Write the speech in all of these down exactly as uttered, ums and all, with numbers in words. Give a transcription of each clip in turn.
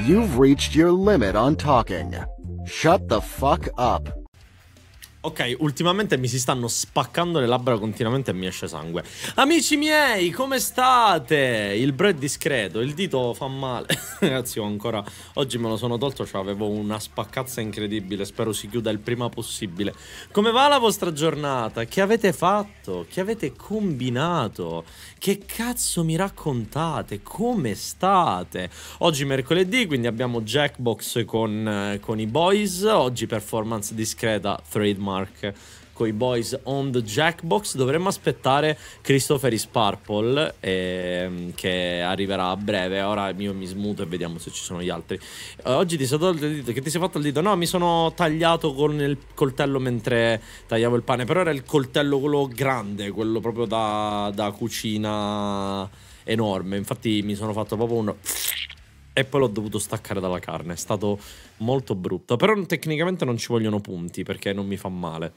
You've reached your limit on talking. Shut the fuck up. Ok, ultimamente mi si stanno spaccando le labbra continuamente e mi esce sangue. Amici miei, come state? Il bro è discreto, il dito fa male. Ragazzi, ho ancora... Oggi me lo sono tolto, cioè avevo una spaccazza incredibile. Spero si chiuda il prima possibile. Come va la vostra giornata? Che avete fatto? Che avete combinato? Che cazzo mi raccontate? Come state? Oggi mercoledì, quindi abbiamo Jackbox con, eh, con i boys. Oggi performance discreta, trademark con i boys on the Jackbox. Dovremmo aspettare Christopher Purple eh, che arriverà a breve. Ora io mi smuto e vediamo se ci sono gli altri. eh, Oggi ti sei tolto il dito. Che ti sei fatto il dito? No, mi sono tagliato con il coltello mentre tagliavo il pane. Però era il coltello quello grande, quello proprio da, da cucina enorme. Infatti mi sono fatto proprio uno... E poi l'ho dovuto staccare dalla carne. È stato molto brutto. Però tecnicamente non ci vogliono punti, perché non mi fa male.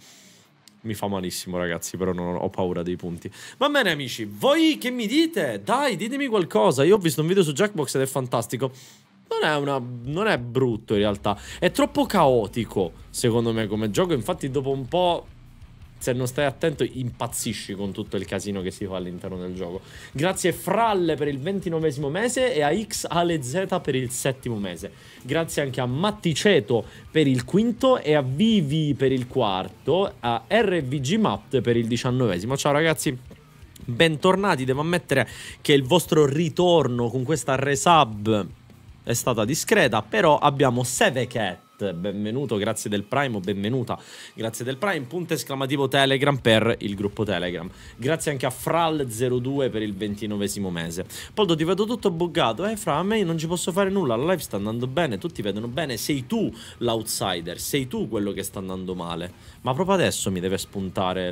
Mi fa malissimo, ragazzi, però non ho paura dei punti. Va bene, amici, voi che mi dite? Dai, ditemi qualcosa. Io ho visto un video su Jackbox ed è fantastico. Non è, una, non è brutto in realtà. È troppo caotico, secondo me, come gioco. Infatti dopo un po', se non stai attento, impazzisci con tutto il casino che si fa all'interno del gioco. Grazie Fralle per il ventinovesimo mese e a X Ale Z per il settimo mese. Grazie anche a Matticeto per il quinto e a Vivi per il quarto, a R V G Matt per il diciannovesimo. Ciao ragazzi, bentornati. Devo ammettere che il vostro ritorno con questa resub è stata discreta, però abbiamo Sevecat. Benvenuto, grazie del Prime o benvenuta, grazie del Prime, punto esclamativo Telegram per il gruppo Telegram. Grazie anche a Fral zero due per il ventinovesimo mese. Poldo, ti vedo tutto buggato. Eh Fra, a me non ci posso fare nulla, la live sta andando bene, tutti vedono bene, sei tu l'outsider, sei tu quello che sta andando male. Ma proprio adesso mi deve spuntare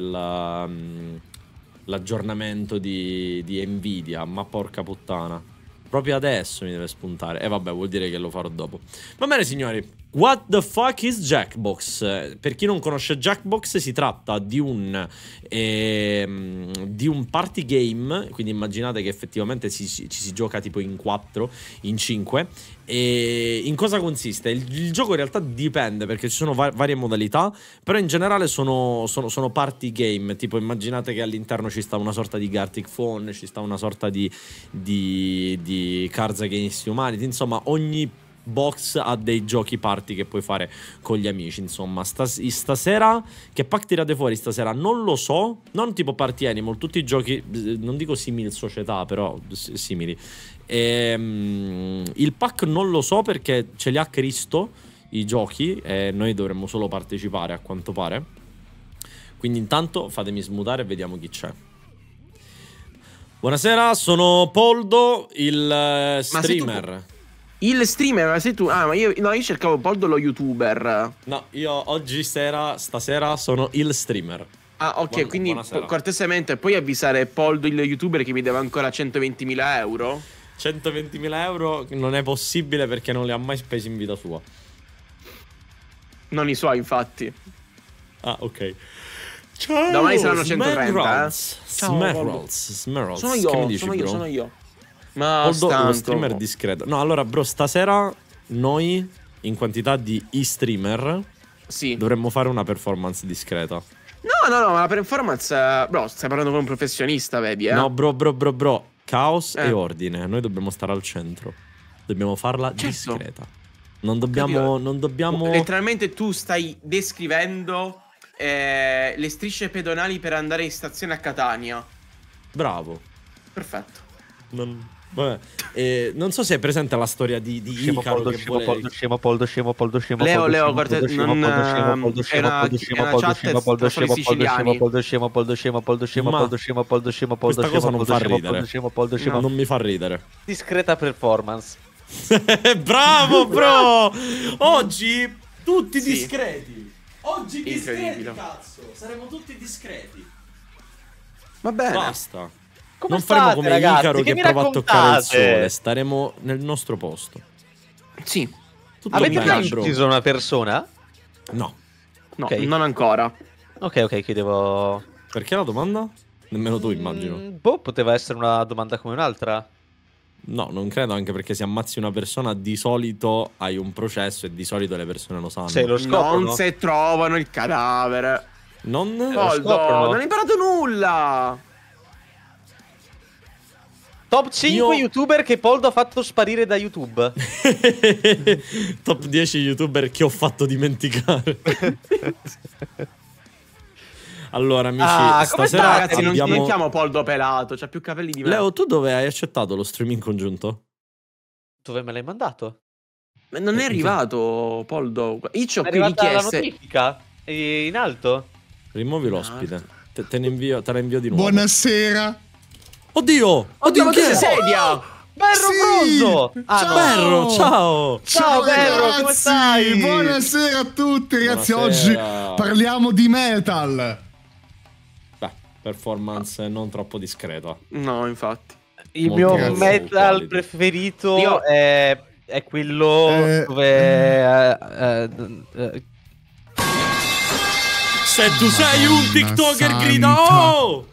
l'aggiornamento di, di Nvidia, ma porca puttana. Proprio adesso mi deve spuntare. E eh, vabbè, vuol dire che lo farò dopo. Va bene, signori. What the fuck is Jackbox? Per chi non conosce Jackbox, si tratta di un ehm, di un party game. Quindi immaginate che effettivamente ci si, ci si gioca tipo in quattro, in cinque. E in cosa consiste? Il, il gioco in realtà dipende, perché ci sono va varie modalità. Però in generale sono, sono, sono party game. Tipo immaginate che all'interno ci sta una sorta di Gartic Phone, ci sta una sorta di, di, di Cards Against Humanity. Insomma, ogni box ha dei giochi party che puoi fare con gli amici. Insomma, stas stasera che pack tirate fuori stasera? Non lo so. Non tipo Party Animal, tutti i giochi, non dico simili società, però simili. Ehm, il pack non lo so perché ce li ha Cristo i giochi e noi dovremmo solo partecipare, a quanto pare. Quindi intanto fatemi smutare e vediamo chi c'è. Buonasera, sono Poldo, il streamer. Il streamer, ma sei tu? Ah, ma io, no, io cercavo Poldo lo youtuber. No, io oggi sera, stasera sono il streamer. Ah, ok, Buon, quindi cortesemente puoi avvisare Poldo il youtuber che mi deve ancora centoventimila euro? centoventimila euro non è possibile perché non li ha mai spesi in vita sua. Non i suoi, infatti. Ah, ok. Ciao, domani saranno centotrenta, eh? Smeralds, Smeralds. Sono io, che mi dici, sono io, bro? sono io. Ma Poldo, stanco. Lo streamer discreto. No, allora, bro, stasera noi, in quantità di e-streamer, sì, dovremmo fare una performance discreta. No, no, no, ma la performance... Bro, stai parlando con un professionista, vedi, eh? No, bro, bro, bro, bro. Caos eh. e ordine. Noi dobbiamo stare al centro. Dobbiamo farla certo. discreta. Non dobbiamo... Non dobbiamo... Letteralmente tu stai descrivendo eh, le strisce pedonali per andare in stazione a Catania. Bravo. Perfetto. Non... Vabbè, eh, non so se è presente la storia di, di scemo, Icaro poldo, che scemo, vuole... poldo, scemo, poldo, scemo, poldo, scemo, Leo, poldo, Leo, scemo, guarda, poldo, scemo, non, poldo, scemo, ehm, poldo, è scemo, una- poldo, è scemo, una poldo, chat scemo, poldo, tra scemo, soli poldo, scemo, siciliani. poldo, scemo, poldo, scemo, poldo, scemo, Ma poldo, scemo, poldo, scemo, poldo, questa scemo, cosa non poldo, fa scemo, ridere. poldo, scemo, poldo, scemo. Non mi fa ridere. Discreta performance. Bravo, bro! Oggi tutti Sì. discreti. Oggi discreti, Incredibile. cazzo. Saremo tutti discreti. Va bene. Basta. Come Non faremo state, come ragazzi? Icaro che, mi prova a toccare il raccontate? sole. Staremo nel nostro posto. Sì. Tutto Avete bene, mai bro. ucciso una persona? No. No, Ok. non ancora. Ok, ok, chiedevo... Perché la domanda? Nemmeno tu, immagino. Mm, boh, poteva essere una domanda come un'altra. No, non credo, anche perché se ammazzi una persona di solito hai un processo e di solito le persone lo sanno. Se lo scoprono. Non se trovano il cadavere. Non... Poldo, scoprono. non hai imparato nulla. Top cinque Io- youtuber che Poldo ha fatto sparire da YouTube. Top dieci youtuber che ho fatto dimenticare. Allora, amici, Ah, come stasera state? Ragazzi, non abbiamo... dimentichiamo Poldo pelato, c'ha più capelli di me. Leo, tu dove hai accettato lo streaming congiunto? Dove me l'hai mandato? Ma non è arrivato, Poldo. Io c'ho È qui arrivata la richieste. notifica eh, in alto. Rimuovi l'ospite. Te, te ne invio, te la invio di nuovo. Buonasera. Oddio! Oddio, Oddio, ma chi che è? sedia? Berro Sì! Bronzo! Ah, Ciao! no. Berro, ciao! Ciao, Berro, ragazzi, come stai? Buonasera a tutti, ragazzi. Buonasera. Oggi parliamo di metal. Beh, performance non troppo discreta. No, infatti. Il Molto mio grazie. metal Quality. preferito Io- è, è quello Eh, dove... eh, eh, eh, Se tu sei un Madonna TikToker, santa. grida oh!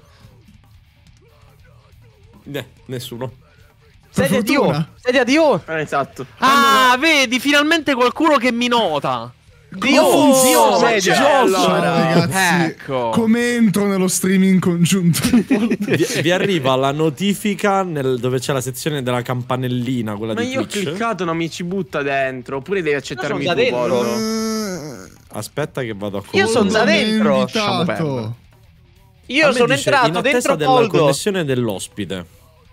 Ne, nessuno. Per Sedia di fortuna. O. Sedia di O. Eh, esatto. Ah, vedi, finalmente qualcuno che mi nota. Dio, funziona? Dio, Ma sedia. c'è, Ciao allora. ragazzi, Ecco. come entro nello streaming congiunto? Vi, vi arriva la notifica nel- dove c'è la sezione della campanellina, quella Ma di io ho Twitch. cliccato, non mi ci butta dentro. Oppure devi accettarmi Io tu, sono da dentro. Poldo. Aspetta che vado a Io sono da Non mi ha dentro. invitato. perdere. Io A me sono dice, entrato in attesa dentro della Poldo. connessione dell'ospite.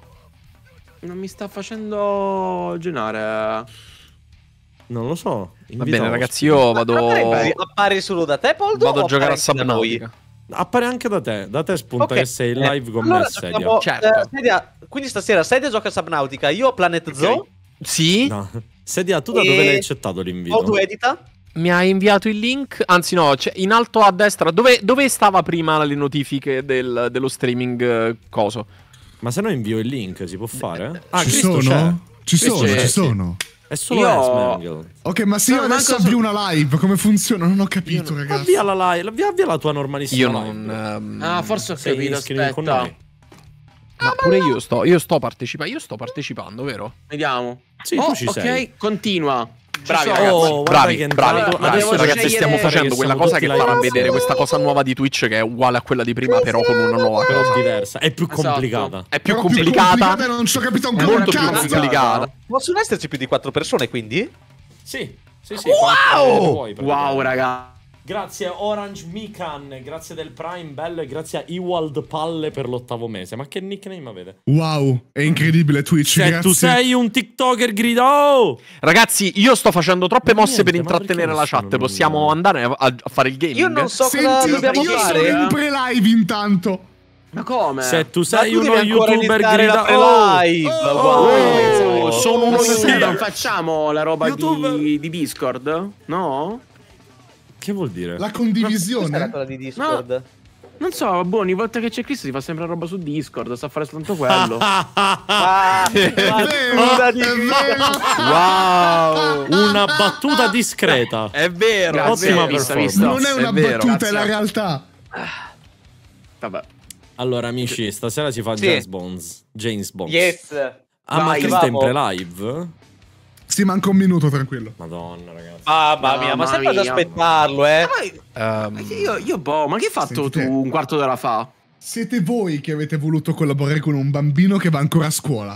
Non mi sta facendo genare. Non lo so. Va invita bene, l'ospite. ragazzi, io vado. Appare, appare solo da te, Poldo? Vado o a giocare a appare anche da noi? Subnautica. Appare anche da te. Da te spunta Ok, che sei in eh, live con allora me a sedia. giochiamo, Certo. eh, Sedia- quindi stasera Sedia gioca a Subnautica, io a Planet Zoo, Sì, No. Sedia, tu da E- dove l'hai accettato l'invito? Poldo edita. mi ha inviato il link. Anzi, no, c'è in alto a destra. Dove, dove stava prima le notifiche del- dello streaming eh, coso? Ma se no invio il link, si può fare? Ah, Ci Cristo sono? Ci Cristo sono, c'è, ci sì. sono. c'è. È solo Io- Esmangel. Ok, ma se No, io adesso manco so- avvio una live, come funziona? Non ho capito, ragazzi. Avvia la live, avvia, avvia la tua normalissima Io live. non. ehm, Ah, forse ho Sei capito. iscritto con Aspetta. noi. Ma pure io sto. Io sto partecipando. Io sto partecipando, vero? Vediamo. Sì, Oh, tu ci ok, sei. continua. Bravi, sono. ragazzi. Oh, guarda bravi, che è bravi, entrato- bravi. adesso Ragazzi, scegliere stiamo che facendo quella siamo cosa tutti che live farà insieme. vedere questa cosa nuova di Twitch che è uguale a quella di prima, però con una nuova Però cosa. diversa. È più Esatto. complicata. È più Però complicata. non ci ho capito È ancora un molto più cazzo. complicata. Possono esserci più di quattro persone, quindi? Sì, sì, sì. quante ne vuoi, Wow, praticamente. raga. Grazie Orange Mikan, grazie del Prime bello e grazie a Ewald Palle per l'ottavo mese. Ma che nickname avete? Wow, è incredibile Twitch, Se grazie. tu sei un TikToker, grida oh! Ragazzi, io sto facendo troppe Ma mosse per niente, ma intrattenere perché la nessuno chat. non- Possiamo andare a, a fare il gaming? Io non so cosa Senti, dobbiamo io sono fare. in pre-live intanto. Ma come? Se tu Ma sei tu uno devi ancora YouTuber, iniziare la grida oh! pre-live. Oh! Wow. Oh, sono uno Ma di sì, te. non facciamo la roba YouTuber. di, di Discord? No? Che vuol dire? La Questa era condivisione. quella di Discord. Non so, boh, ogni volta che c'è Cristo si fa sempre roba su Discord, sta a fare soltanto quello. Ah, È vero, è vero. Wow. Una battuta discreta. È vero. Grazie, Ottima vista, performance. vista. Non è una È vero. battuta, è la Grazie. realtà. Vabbè. Allora, amici, stasera si fa Sì. James Bonds. James Bonds. Yes. Ah, ma Vai, Cristo è in vamo. pre-live? Sì, manca un minuto, tranquillo. Madonna, ragazzi. Mamma mia, ma Mamma sempre ad mia. aspettarlo, eh. Ma Ehm, io, io boh, ma che hai fatto Sentite. tu un quarto d'ora fa? Siete voi che avete voluto collaborare con un bambino che va ancora a scuola.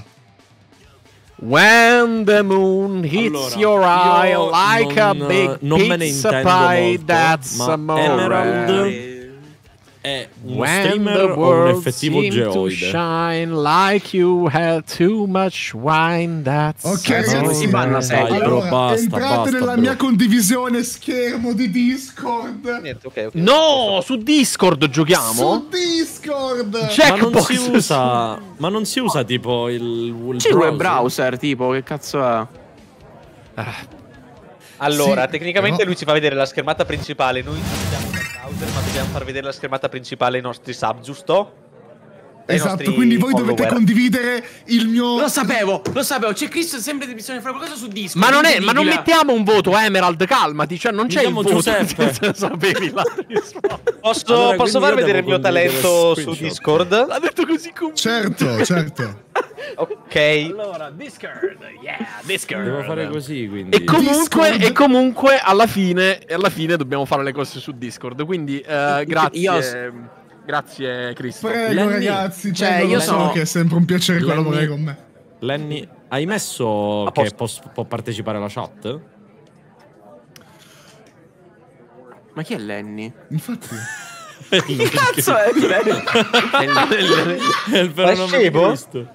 When the moon hits Allora, your eye io like a non- big non me ne pizza intendo pie, molto, that's ma amore. Emerald è uno When streamer the o un world effettivo seemed to geoide? shine like you had too much wine, that's Ok, ragazzi, amore. si vanno a Dai, sedia. però Allora, basta, entrate basta, nella bro. mia condivisione schermo di Discord. Niente, ok, ok. No, su Discord giochiamo? Su Discord. Ma Jackbox. non si usa, ma non si usa tipo il, il C'è il web browser? browser, tipo, che cazzo è? Allora, Sì, tecnicamente però- lui ci fa vedere la schermata principale. Noi ci siamo nel browser, ma dobbiamo far vedere la schermata principale ai nostri sub, giusto? Ai Esatto, nostri quindi voi dovete follower. condividere il mio... Lo sapevo, lo sapevo, c'è Cristo sempre bisogna fare qualcosa su Discord. Ma non, è, ma non incredibile. mettiamo un voto, Emerald, calmati, cioè non Mi c'è il chiamo voto. Giuseppe. Sapevi la risposta. Posso, Allora, posso quindi far io vedere il devo mio condividere talento su screenshot. Discord? L'ha detto così convinto. Certo, certo. Ok. Allora, Discord, yeah, Discord. Devo fare così, quindi. E comunque, Discord. e comunque alla fine, alla fine dobbiamo fare le cose su Discord. Quindi eh, grazie, Io- grazie Cristo. Prego, Lenny- ragazzi. Cioè, Cioè, io io so sono- che è sempre un piacere Lenny- collaborare con me. Lenny, hai messo A che posto. pos- può partecipare alla chat? Ma chi è Lenny? Infatti. Che cazzo è? È il vero nome di scemo? Cristo.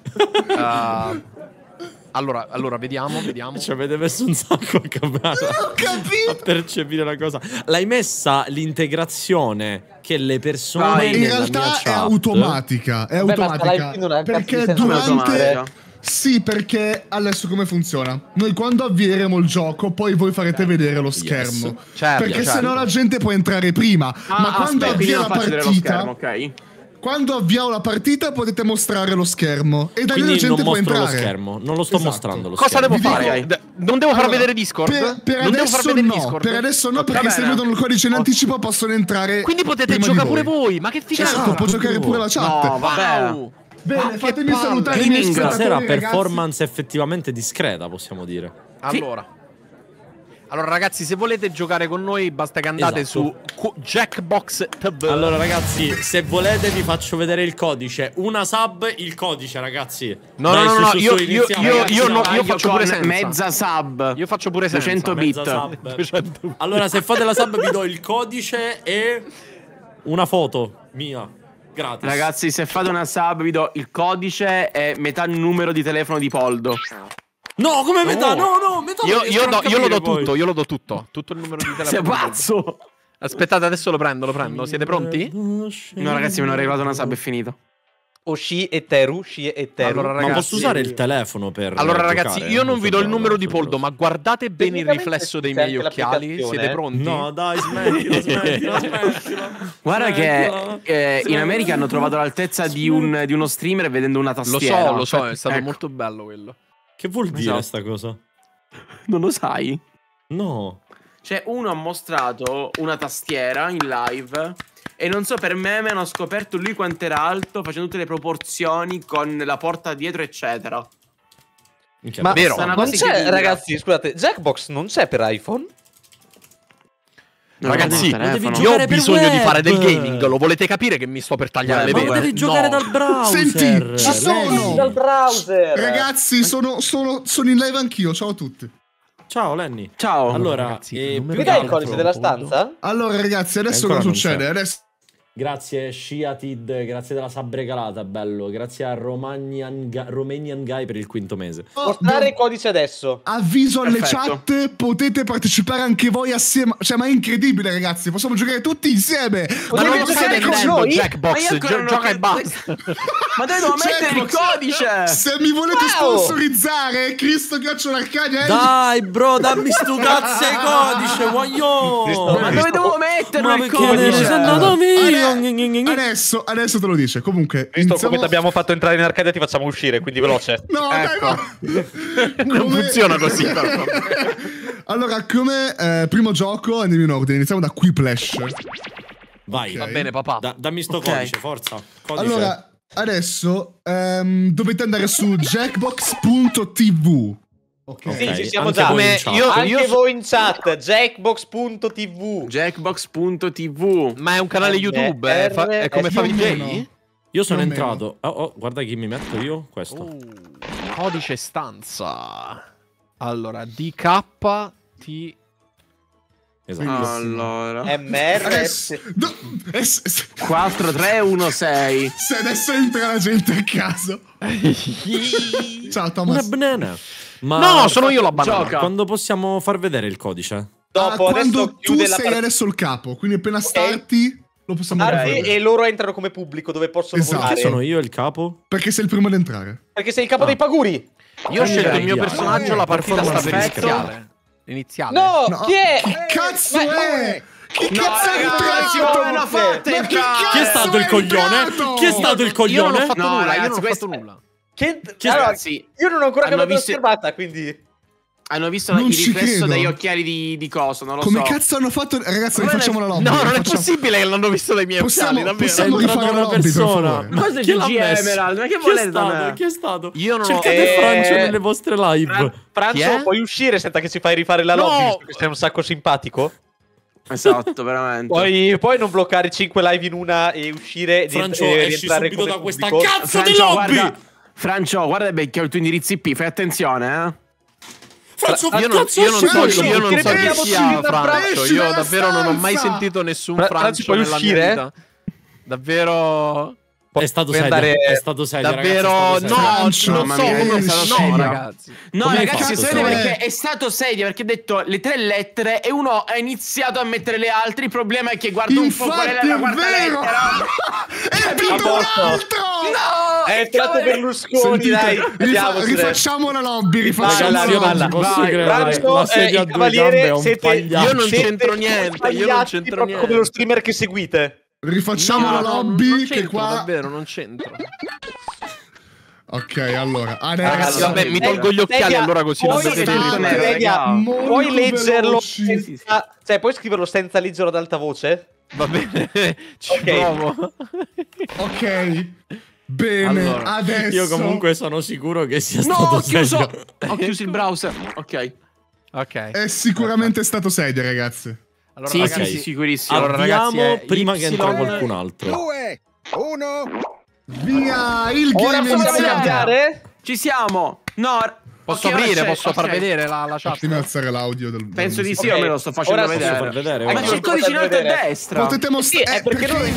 Uh, allora, allora, vediamo, vediamo. Ci avete messo un sacco a capire. Ho capito. A percepire la cosa. L'hai messa l'integrazione che le persone Vai. In nella realtà mia è chat- automatica. È Beh, ma automatica. sta live non ha un cazzo di Perché senso. durante. Automatica. Sì, perché adesso come funziona? Noi quando avvieremo il gioco, poi voi farete vedere lo schermo. Certo, perché certo. sennò la gente può entrare prima. Ah, ma quando aspetta, quindi avvia non la faccio vedere lo partita. schermo, ok? Quando avviamo la partita potete mostrare lo schermo. E da lì la Quindi gente non può mostro lo entrare. schermo. Non lo sto Esatto. mostrando lo Cosa schermo. devo Vi fare? dico- D- non devo far Allora, vedere Discord? Per, per non devo far adesso vedere no, Discord? per adesso no, Va perché se bene. vedono il codice in anticipo possono entrare. Quindi potete prima giocare di pure voi. voi. Ma che figata! Certo, può giocare pure la chat. No, vabbè. Wow. Bene, che fatemi palle. salutare i miei Gaming. spettatori, Stasera ragazzi. performance effettivamente discreta, possiamo dire. Allora. Allora ragazzi, se volete giocare con noi basta che andate Esatto. su Qu- Jackbox T V. Allora ragazzi, se volete vi faccio vedere il codice. Una sub, il codice ragazzi. No, Dai, no, su, no, su, io- su, io- iniziamo, io- ragazzi, io no- dai. io faccio con pure senza. mezza sub. Io faccio pure senza. duecento Mezza bit. sub. duecento. Allora se fate la sub vi do il codice e una foto mia. Gratis. Ragazzi, se fate una sub vi do il codice e metà numero di telefono di Poldo. No, come metà? Oh. No, no, metà. Io, non io, riesco do, a io lo do capire poi. tutto, io lo do tutto. Tutto il numero di telefono. Sei pazzo? Aspettate, adesso lo prendo, lo prendo. Siete pronti? No, ragazzi, mi hanno regalato una sub, è finito. Oshi e Teru, Shi e Teru. Allora, Ma ragazzi- posso usare il telefono per Allora ragazzi, giocare? io non vi do il so numero di giocare, Poldo, ma guardate bene il Tecnicamente riflesso dei si miei sente occhiali. l'applicazione. Siete pronti? No, dai, smettila, smettila, smettila. Guarda Smettila. che eh, in America hanno trovato l'altezza di, un, di uno streamer vedendo una Lo tastiera. so, lo so, è stato Ecco. molto bello quello. Che vuol dire Esatto. sta cosa? Non lo sai? No. Cioè, uno ha mostrato una tastiera in live e non so, per meme hanno scoperto lui quanto era alto, facendo tutte le proporzioni con la porta dietro, eccetera. Minchia, Ma- vero. Sta una Non cosa c'è, incredibile. ragazzi, scusate, Jackbox non c'è per iPhone? Non Ragazzi, ho il telefono. devi Io giocare ho per bisogno di web. fare del gaming. Lo volete capire che mi sto per tagliare le Ma vene? Ma devi No. giocare dal browser. Senti, ci sono. Dal browser! Ragazzi, sono, sono, sono in live anch'io. Ciao a tutti. Ciao Lenny. Ciao. Allora, ragazzi, eh, il numero più Mi che dai il altro- codice della stanza? Allora, ragazzi, adesso Ancora cosa non succede? c'è. Adesso. Grazie Shiatid, grazie della sub regalata, bello. Grazie a Romanian, Ga- Romanian Guy per il quinto mese. Mostrare il codice adesso. Avviso alle Perfetto. chat, potete partecipare anche voi assieme. Cioè, ma è incredibile, ragazzi. Possiamo giocare tutti insieme. Ma Potete non lo giocare stai con vedendo, noi? Jackbox, Ma io ancora gio- non ho gioca e capito- basta. Ma dove devo mettere il Jackbox, codice? Se mi volete Wow. sponsorizzare, Cristo Caccio Arcania. Dai, bro, dammi sto cazzo di codice, voglio. Ma dove devo metterlo Ma il perché ne codice? sei andato Allora, mio? Adesso, adesso te lo dice. Comunque, Visto iniziamo- come ti abbiamo fatto entrare in arcadia, ti facciamo uscire, quindi veloce. No, Ecco. dai, no. Non Come- funziona così, però. Allora, come eh, primo gioco andiamo in ordine. Iniziamo da Quiplash. Vai. Va bene, papà. Da- dammi sto Ok. codice, forza. Codice. Allora, adesso ehm, dovete andare su jackbox punto t v. Ok. Sì, Ok, ci siamo anche già. voi Come in chat. io- Anche voi in chat, jackbox punto t v. Jackbox punto t v. Ma è un canale YouTube, eh? Fa- è come Più o Favij? meno. Io sono più o entrato. Oh, oh, guarda chi mi metto io. Questo. Oh, codice stanza. Allora, D K T. Esatto. Allora. M R Adesso, S. no, eh, se, se- quattro tre uno sei. se adesso entra la gente a caso. Ciao Una Thomas. banana. Ma No, sono io la banana. Gioca. quando possiamo far vedere il codice? Ah, Dopo, quando adesso tu chiude la sei partita. adesso il capo, quindi appena starti lo possiamo Arti vedere. e loro entrano come pubblico dove possono Esatto. votare. Che sono io il capo? Perché sei il primo ad entrare. Perché sei il capo dei paguri. Io ho scelto il mio via. personaggio, la partita sta per Perfetto. iniziare. Iniziale. No, No, chi è? Che cazzo Ma- è? Che No, cazzo è ragazzi, entrato? come l'ho fatta Ma in che cazzo? Chi è stato il coglione? entrato? Chi è stato il Io non ho coglione? fatto No, nulla, io ragazzi, non ho questo fatto è- nulla. Che... Chi- allora, ragazzi, io non ho ancora hanno cambiato visto- la schermata, quindi... Hanno visto Non il ci riflesso credo. dagli occhiali di, di coso, non lo Come so. cazzo hanno fatto? Ragazzi, Ma non rifacciamo è- la lobby. No, non è rifacciamo- possibile che l'hanno visto dai miei Possiamo- occhiali, davvero. possiamo È entrata rifare la una lobby, per persona. favore. Ma cosa Chi l'ha dici, messo? Emerald? Ma che Chi è volete da stato? me? Chi è stato? Io non ho- Cercate Eh, Francio nelle vostre live. Fran- Franzo, Chi è? puoi uscire senza che ci fai rifare la No! lobby, visto che sei un sacco simpatico? Esatto, veramente. Puoi, puoi non bloccare cinque live in una e uscire Francio, e esci rientrare subito come da questa pubblico? cazzo di Francio, lobby! guarda, Francio, guarda beh, che ho il tuo indirizzo I P, fai attenzione, eh. Francio, Io non, cazzo io non esci so, uscito? io non so chi Crediamo sia sia Francio. esci Io dalla davvero non ho mai stanza. sentito nessun Fra- Franci, Francio puoi nella mia uscire? vita. Davvero. È stato Puoi serio, andare- è stato serio, Davvero. ragazzi, è stato No, serio. Francio, non mamma so mia, come. è stato No, serio. ragazzi. No, Come hai ragazzi, fatto, si vede Sole? perché è stato serio, perché ha detto le tre lettere e uno ha iniziato a mettere le altre. Il problema è che guarda un po' qual è Infatti la è quarta vero! lettera. È entrato un altro! No! È entrato cavolo. Berlusconi, dai, Sentite, rifa- vediamocene. rifacciamo la lobby, rifacciamo Vai, la Lario, lobby. balla. Non posso Vai, credere, Francio, la eh, sedia a il due cavaliere, gambe è un siete- pagliaccio. Io non Siete c'entro niente, io non sbagliati c'entro proprio niente. come lo streamer che seguite. Rifacciamo No, la no, lobby non che c'entro, qua... davvero, non c'entro. Ok, allora, Ragazzi, adesso... vabbè, mi tolgo gli occhiali Tedia, allora così non puoi- vedete tutto il nero, Tedia, raga. Molto puoi leggerlo veloci. senza... Cioè, puoi scriverlo senza leggerlo ad alta voce? Va bene, ci Ok. provo. Ok, bene, Allora, adesso... Io comunque sono sicuro che sia No, stato ho chiuso. serio. Ho chiuso il browser. Ok. Ok. È sicuramente stato serio, ragazzi. Allora, Sì, ragazzi, sì, sì, sicurissimo. Allora, ragazzi, Avviamo è prima che entra Y- qualcun altro. Due, uno. Via, il Ora game è possiamo iniziato. cambiare? Ci siamo. No. Posso ok, ora aprire, c'è- posso far ok. vedere la, la chat? Fatemi alzare l'audio del... Penso di sì, Ok, o me lo sto facendo ora Posso vedere. far vedere? Ma Guarda. c'è il codice in alto a Vedere. destra. Potete Sì, mostrare... è perché non...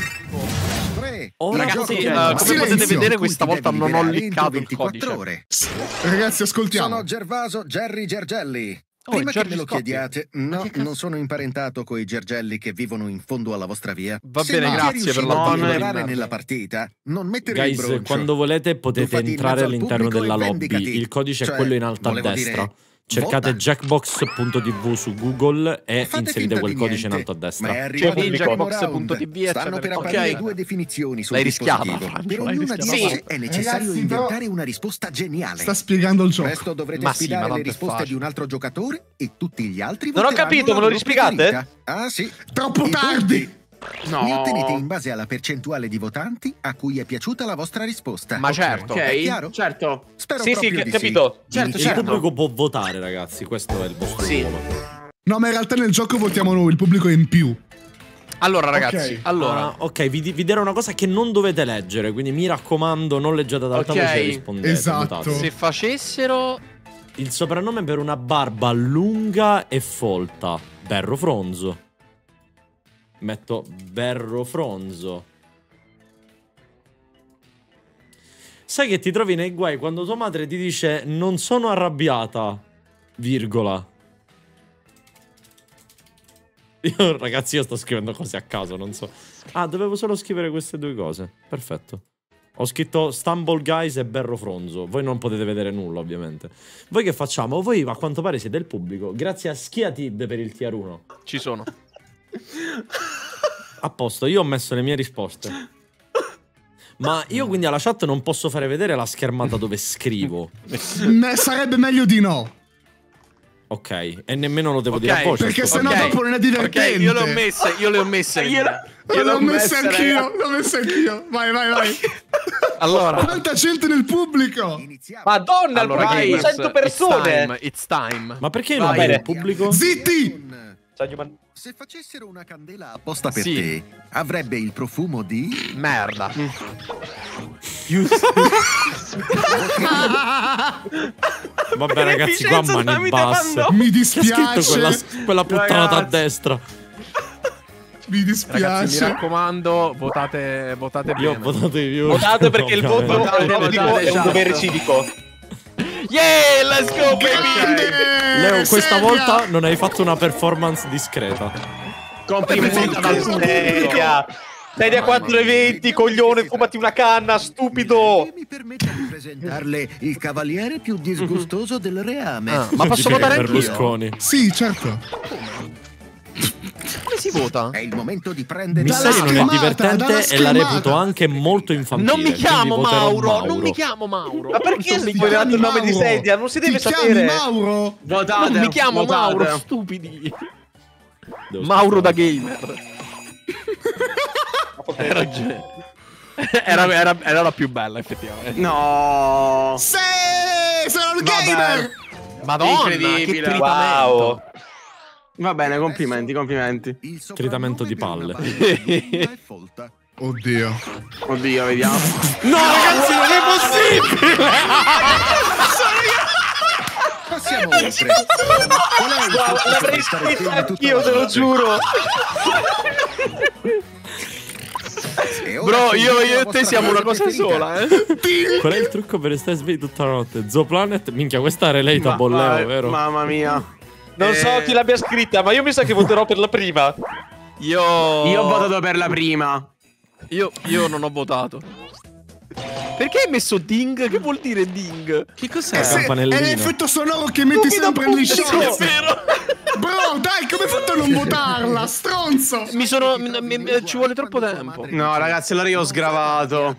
Tre. Oh, Il Ragazzi, gioco eh, che come non Silenzio. potete vedere, cui questa ti volta devi non ho liberare liccato entro il codice. ventiquattro ore. Ragazzi, ascoltiamo. Sono Gervaso Jerry Gergelli. Oh, Prima che Jerry me lo Scotti. chiediate, no, non sono imparentato coi Gergelli che vivono in fondo alla vostra via. Va Se bene, non grazie ti è per riuscito la a battuta di entrare merda. nella partita, non mettere il Guys, broncio. quando volete potete Tuffati in entrare mezzo al all'interno pubblico della e lobby. vendicati. Il codice è Cioè, quello in alto a volevo dire, destra. Cercate vota. jackbox punto tv su Google e Fate inserite finta quel di codice in niente, alto a ma è destra. arrivato Sì, il primo jackbox punto round. tv, Stanno per eccetera. apparire Ok. due definizioni sul L'hai rischiata, dispositivo. Francio, Per l'hai ognuna di rischiata. esse è necessario Ragazzi, inventare però- una risposta geniale. Sta spiegando il gioco. Presto dovrete Ma sì, sfidare ma le tanto è risposte facile. di un altro giocatore e tutti gli altri Non ho voteranno capito, la me lo loro rispiegate? preferita. Ah sì. Troppo I tardi. punti li ottenete in No. base alla percentuale di votanti a cui è piaciuta la vostra risposta. Ma certo. È chiaro? Ok, certo. Spero Sì, sì, proprio che- di capito. sì. Certo, Il certo. pubblico può votare, ragazzi. Questo è il vostro Sì. ruolo. No, ma in realtà nel gioco votiamo noi, il pubblico è in più. Allora, ragazzi, Ok. allora. Ah, ok, vi, vi dirò una cosa che non dovete leggere. Quindi mi raccomando, non leggete ad alta Ok. voce e rispondete. Esatto. votate. Se facessero. Il soprannome per una barba lunga e folta. Berro Fronzo. Metto Berro Fronzo. Sai che ti trovi nei guai quando tua madre ti dice non sono arrabbiata, virgola. Io, ragazzi, io sto scrivendo cose a caso, non so. Ah, dovevo solo scrivere queste due cose. Perfetto. Ho scritto Stumble Guys e Berro Fronzo. Voi non potete vedere nulla, ovviamente. Voi che facciamo? Voi, a quanto pare, siete il pubblico. Grazie a Schiatib per il tier uno. Ci sono. A posto, io ho messo le mie risposte. Ma io quindi alla chat non posso fare vedere la schermata dove scrivo. Me- sarebbe meglio di no. Ok, e nemmeno lo devo Ok, dire a voce. perché sto sennò facendo. dopo non è divertente. Ok, io le ho messe, io le ho messe. le Io- mie. Io l'ho l'ho messa messa, anch'io, raga. l'ho messa anch'io. Vai, vai, vai. Allora. Quanta gente nel pubblico. Iniziamo. Madonna, Allora, ormai gamers, duecento persone. It's time, it's time. Ma perché io non Vai. vedo il pubblico? Zitti. Con- Ciao, Giovanni. Se facessero una candela apposta per Sì. te, avrebbe il profumo di... Merda. Vabbè, ragazzi, qua Beneficenza mani tramite basse. Pandora. Mi Chi ha scritto dispiace. quella, quella puttanata a Ragazzi. destra? Mi Ragazzi, mi dispiace. raccomando, votate, votate Io ho bene. votato i viewer. Votate perché il voto ovviamente. è un Votate, è un esatto. dovere civico. Yeah, let's go, baby! Grande. Leo, questa Sedia. volta non hai fatto una performance discreta. Complimenti Porca dal puttana. Sedia. Sedia quattro e venti, coglione, fumati una canna, stupido. E mi permetta di presentarle il cavaliere più disgustoso del reame. Ah, ma posso Dice che votare è anch'io? Berlusconi. Sì, certo. Come Come si vota? È il momento di prendere Mi sa che non è schermata, divertente dalla e la reputo schermata. anche molto infantile. Non mi chiamo quindi voterò Mauro, non mi chiamo Mauro. Ma perché Non mi hai spoilerato il nome di Mauro. Sedia? Non si deve Ti chiami sapere. Mauro? Votate. Non mi chiamo votate. Mauro, stupidi. Devo Mauro da aspettare. gamer. Hai ragione. Era, era, era la più bella, effettivamente. No. Sì, sono il Vabbè. gamer. Madonna, che Incredibile. tritamento. Wow. Va bene, complimenti, complimenti. Il Tritamento di soprannome palle. per una banda è folta. Oddio. Oddio, vediamo. No, ragazzi, non è possibile! Passiamo oltre. Qual è il Wow, frutto l'avrei per stare scritto fermi tutta anch'io, la te lo notte? giuro. E ora Bro, scegliete io, la io e te vostra siamo una frase cosa preferita. sola, eh. Qual è il trucco per restare svegli tutta la notte? Zooplanet? Minchia, questa è relatable, Ma- Leo, vero? Mamma mia. Non Eh, so chi l'abbia scritta, ma io mi sa che voterò per la prima. Io... Io ho votato per la prima. Io, io non ho votato. Perché hai messo ding? Che vuol dire ding? Che cos'è? Eh, sì, è campanellina. l'effetto sonoro che metti sempre negli shorts. Bro, dai, come hai fatto a non votarla? Stronzo. Mi sono... mi- mi- mi- ci vuole troppo tempo. No, ragazzi, allora io ho sgravato.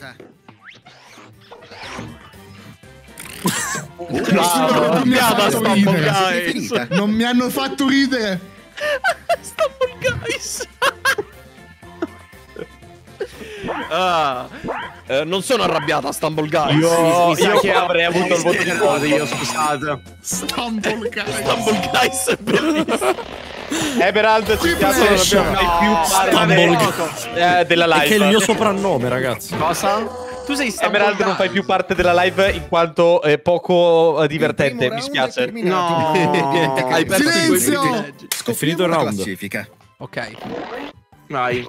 Non mi ha fatto Stumble ridere. Guys. Non mi hanno fatto ridere. Stumble Guys. Ah, eh, non sono arrabbiata, Stumble Guys. Io, Mi sa io che avrei avuto il voto di errore, Io io, scusate. Stumble guys. Stumble Guys è bellissimo. Emerald ci piace, non Flash. abbiamo mai più No, parte eh, della live. Perché è il mio soprannome, ragazzi. Cosa? Tu sei Stumble Emerald non fai Guys. più parte della live in quanto è poco eh, divertente, Il primo mi round spiace. è terminato. No. Hai perso di quei Silenzio. privilegi. Scopriamo finito il la round. classifica. Ok. Vai.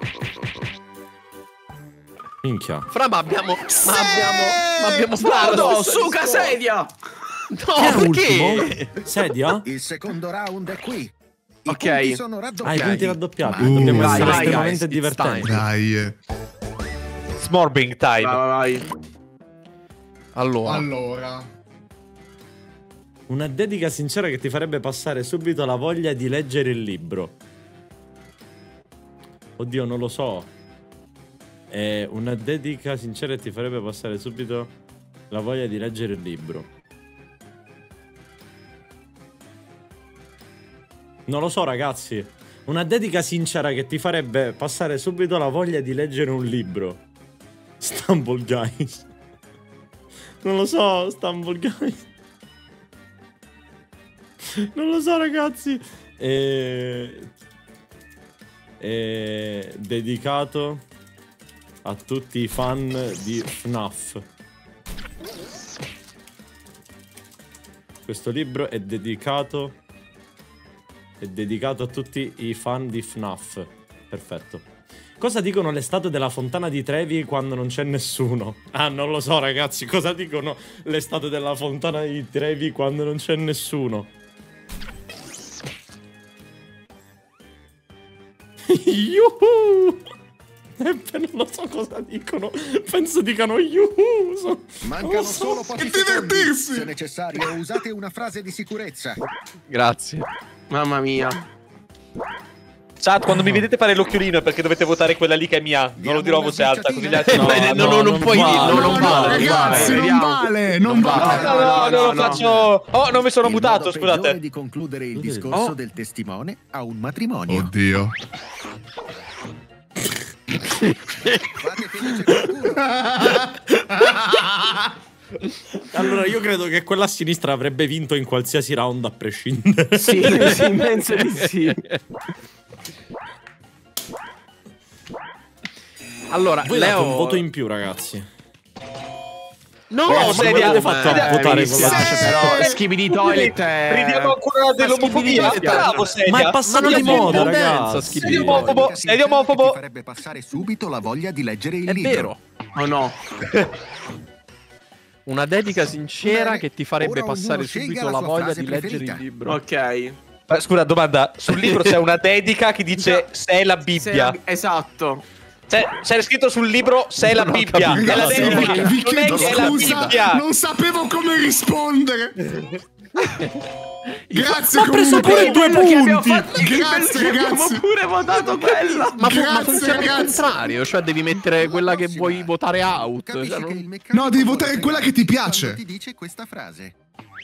Minchia. Fra, ma abbiamo... Ma abbiamo... Ma abbiamo Vado, fatto- suca sedia. No, perché? Sedia? Il secondo round è qui. I Ok. punti sono Ah, i raddoppiati. punti raddoppiati. Ma- Dobbiamo Uh, essere vai, estremamente guys, it's divertenti. time. Dai. Smorbing time. Vai, vai, vai. Allora. Allora. Una dedica sincera che ti farebbe passare subito la voglia di leggere il libro. Oddio, non lo so. È una dedica sincera che ti farebbe passare subito la voglia di leggere il libro. Non lo so, ragazzi. Una dedica sincera che ti farebbe passare subito la voglia di leggere un libro. Stumble Guys. Non lo so, Stumble Guys. Non lo so, ragazzi. E... E... Dedicato a tutti i fan di F NAF. Questo libro è dedicato È dedicato a tutti i fan di F NAF. Perfetto. Cosa dicono le statue della fontana di Trevi quando non c'è nessuno? Ah, non lo so, ragazzi. Cosa dicono le statue della fontana di Trevi quando non c'è nessuno? Yuhu! Eh, non lo so cosa dicono. Penso dicano yuhu. So- Mancano non lo so. solo pochi Che divertirsi! secondi. Se necessario, usate una frase di sicurezza. Grazie. Mamma mia. Chat, quando mi vedete fare l'occhiolino è perché dovete votare quella lì che è mia. Non lo dirò a voce alta, così gli altri No, no. no, no, no, non non puoi vale, dirlo, no, non no, vale. Ragazzi, non vediamo. vale, non No, vale. no, no, non no, lo no. faccio. Oh, non mi sono Il mutato, modo peggiore scusate. di concludere il Oddio. discorso Oh. del testimone a un matrimonio. Oddio. Fate felice qualcuno. Allora, io credo che quella a sinistra avrebbe vinto in qualsiasi round a prescindere. Sì, sì, penso di sì. Allora, Voi date Leo... un voto in più, ragazzi. No, Oh, Ma sei come avete di- fatto Sedia, a votare mi con la... dispiace, però Schibi di Toilet è... Ridiamo ancora dell'omofobia. Schifo. Bravo, Sedia. Ma è Ma passato non di è moda, tendenza, ragazzi. schifo. Sei omofobo, sei Sincera che omofobo. Ti farebbe passare subito la voglia di leggere il È libro. vero. Oh no. Una dedica sincera Bene, che ti farebbe ora ognuno passare scelga subito la la sua voglia frase di leggere preferita. il libro. Ok. Ma scusa, domanda. Sul libro c'è una dedica che dice sei la Bibbia. Se- Esatto. C'è, c'è scritto sul libro sei la Non ho Bibbia. capito. È la Ragazzi, dedica. vi, vi Non è chiedo che è la scusa, Bibbia. non sapevo come rispondere. Grazie, Ma ha preso pure due punti. Grazie, Abbiamo ragazzi. pure votato quella. Ma, fu- ma Grazie, funziona al ragazzi. contrario, cioè devi mettere quella che vuoi votare out. Capisci Cioè, che non- il meccanico No, devi vuole votare quella che ti piace. quando ti dice questa frase.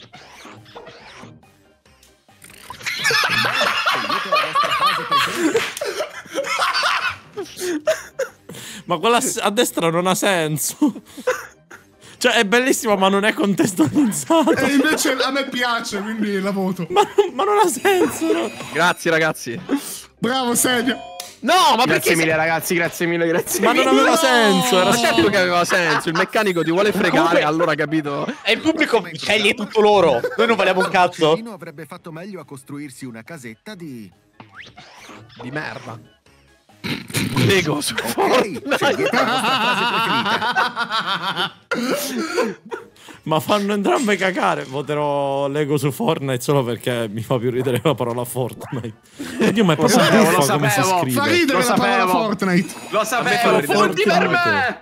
Scegliete la vostra frase preferita. Ma quella a destra non ha senso. Cioè, è bellissima, ma non è contestualizzata. E invece a me piace, quindi la voto. Ma, ma non ha senso, no? Grazie ragazzi. Bravo, Sedia. No, ma Grazie perché mille, ragazzi. Grazie mille, grazie Ma mille. non aveva No! senso. Era Ma certo che aveva senso, il meccanico ti vuole fregare, Comunque- allora capito? E il pubblico sceglie tutto loro. Noi non valiamo un cazzo. Cellino avrebbe fatto meglio a costruirsi una casetta di... Di merda. Lego su Ok, Fortnite. scegliete la vostra frase preferita. Ma fanno entrambe cagare. Voterò Lego su Fortnite solo perché mi fa più ridere la parola Fortnite. Oddio, ma è proprio sapevo, lo buffa come si sapevo. scrive. Fa ridere Lo la parola sapevo. Fortnite. Lo fa sapevo, ridere. punti per me.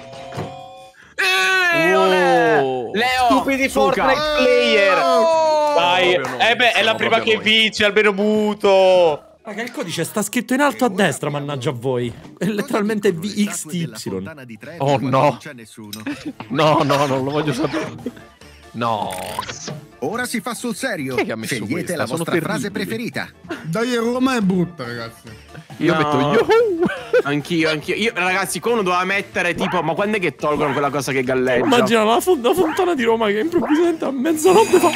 Eh, olè. Oh. Leo, Stupidi Fuca. Fortnite player. Dai, Proprio noi, eh beh, è la siamo prima proprio che noi. vince, almeno muto. Raga, il codice sta scritto in alto a destra, mannaggia a voi. È letteralmente Cosa dicono le V X T statue della Y. fontana di Trevi Oh, quando no. Non c'è nessuno. No, no, non lo voglio sapere. No. Ora si fa sul serio. Chi è che ha messo Scegliete questa? la Sono vostra frase terribili. preferita. Dai, Roma è brutta, ragazzi. Io No. metto Yahoo! Anch'io, anch'io. Io, ragazzi, qualcuno doveva mettere tipo, ma quando è che tolgono quella cosa che galleggia? Immagina la, fon- la fontana di Roma che improvvisamente a mezzanotte fa.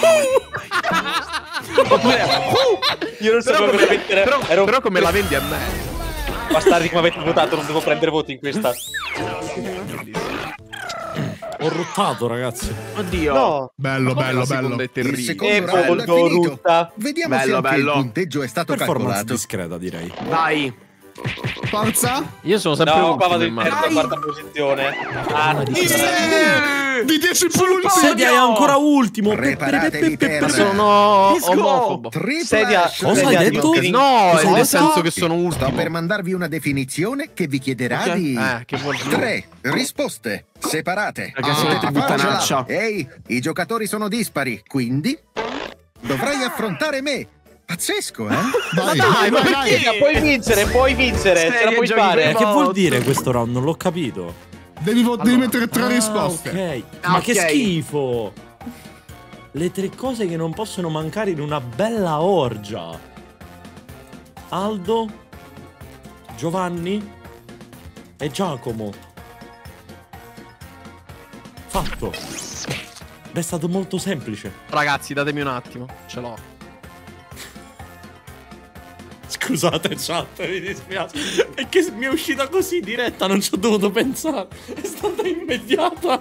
Io non sapevo come mettere. Però, Ero però come la vendi a me? bastardi come avete votato, non devo prendere voti in questa. Ho ruttato, ragazzi. Oddio. No. Bello, bello, La seconda bello. è Il terribile. secondo E round è Boldo finito. rutta. Vediamo se Bello, anche bello. il punteggio è stato Performance calcolato. discreta, direi. Vai. Forza. Io sono sempre No, qua ultimo, vado in immagino. terza, quarta posizione. Ah, Eh, Di dieci punti. Sedia è ancora ultimo. Preparatevi per- Sono Let's go. omofobo. Triple Sedia- shot. Cosa hai detto? No, Cosa è nel hai senso detto? che sono ultimo. Sto per mandarvi una definizione che vi chiederà Ok. di Eh, che vuol dire? tre risposte separate. Ragazzi, Dovete avete puttanaccia. farcela. Ehi, i giocatori sono dispari, quindi dovrai affrontare me. Pazzesco, eh? Vai, dai, ma vai, perché? vai. puoi vincere, puoi vincere, Sedia, ce la puoi giochi fare. con- Che vuol dire questo round? Non l'ho capito. Devi, vo- devi mettere tre Ah, risposte. ok. Ah, Ma che ok. schifo. Le tre cose che non possono mancare in una bella orgia. Aldo, Giovanni e Giacomo. Fatto. Beh, è stato molto semplice. Ragazzi, datemi un attimo. Ce l'ho. Scusate, chat, mi dispiace. È che mi è uscita così diretta, non ci ho dovuto pensare. È stata immediata.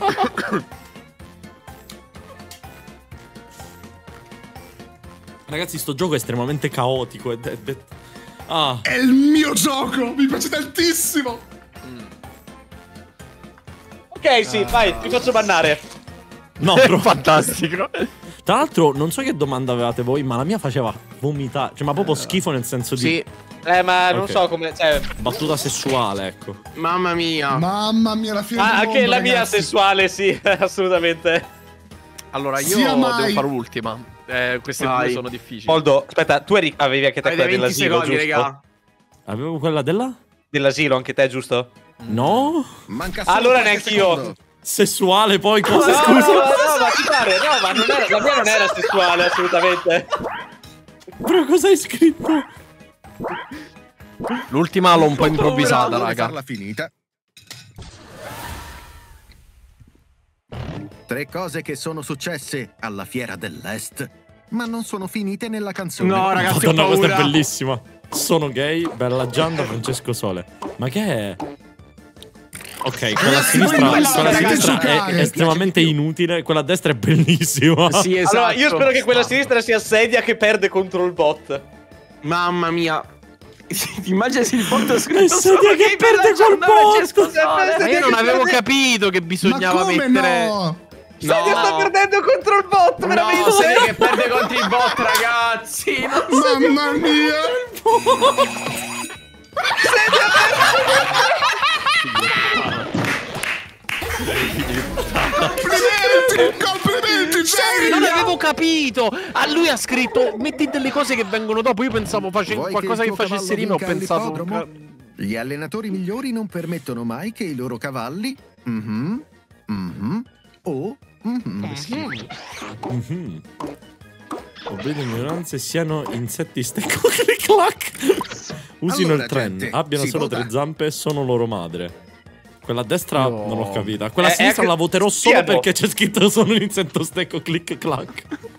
Ragazzi, sto gioco è estremamente caotico. Ed, ed, ed- Ah, È il mio gioco. Mi piace tantissimo. Ok, sì, vai, ti faccio bannare. no, È però. fantastico. Tra l'altro, non so che domanda avevate voi, ma la mia faceva vomitare. Cioè, ma proprio schifo nel senso di Sì. Eh, ma non Ok. so come, cioè... battuta sessuale, ecco. Mamma mia. Mamma mia, la fine Ah, del anche mondo, la mia ragazzi. sessuale, sì, assolutamente. Allora, io Sia mai. devo fare l'ultima. Eh, queste Vai. due sono difficili. Moldo, aspetta, tu eri, avevi anche te Avete quella venti dell'asilo, secondi, giusto? raga. Avevo quella della? Dell'asilo anche te, giusto? No? Manca solo Allora qualche neanch'io. secondo. Sessuale, poi cosa? No, Scusa. no, no, ma ti pare? No, ma non era, la mia non era sessuale, assolutamente. Però cosa hai scritto? L'ultima l'ho un po' improvvisata, Vuole raga. farla finita. Tre cose che sono successe alla Fiera dell'Est, ma non sono finite nella canzone. No, ragazzi, ho Madonna, questa è paura. bellissima. Sono gay, Bella Gianda, Francesco Sole. Ma che è? Ok, quella a Ragazzi, sinistra, voi quella a volete sinistra giocare? è estremamente inutile, quella a destra è bellissima. Sì, esatto. Allora, io spero che quella a sinistra sia Sedia che perde contro il bot. Mamma mia. Ti immagini se il bot ha È scritto Sedia solo che gay per perde la giornata, col bot. Francesco Sole? Ma io non avevo capito che Ma bisognava come mettere. no? Sedia sta perdendo contro il bot, No, veramente. Sedia che perde contro il bot, ragazzi. Non Mamma mia. Complimenti, complimenti, Jerry! Non avevo capito! A lui ha scritto metti delle cose che vengono dopo. Io pensavo face... Vuoi qualcosa che che, il tuo facesse cavallo rima. Ho vinca pensato. all'ippodromo? Gli allenatori migliori non permettono mai che i loro cavalli mhm, mhm, o mhm. Mhm. Obbedono ignoranze siano insetti stecco click clack. Usino Allora, il tren, gente, abbiano si solo vota? tre zampe e sono loro madre. Quella a destra No. non l'ho capita. Quella a Eh, sinistra eh, la voterò solo Tiago. perché c'è scritto sono un insetto stecco click clack.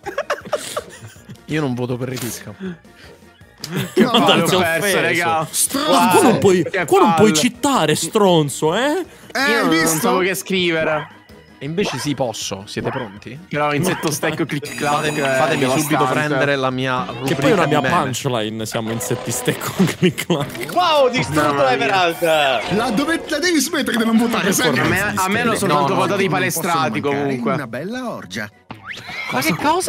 Io non voto per Ripisca. No, Palle, ho Dai, sei perso, offeso. raga. Ma qua non puoi, Che qua non puoi palle. citare, stronzo, eh? Eh, Io hai non visto? sapevo che scrivere. E invece sì, posso. Siete pronti? Però insetto stecco click clack. Fatemi, è fatemi subito devastante. prendere la mia rubrica Che poi è una mia di meme. punchline. Siamo insetti stecco click clack. Wow, distrutto Mamma mia. l'Emerald. La, dove, la devi smettere di non votare, sai? A me, a me non sono No, tanto no, votati i Non possono palestrati mancare comunque. Una bella orgia. Ma che cosa?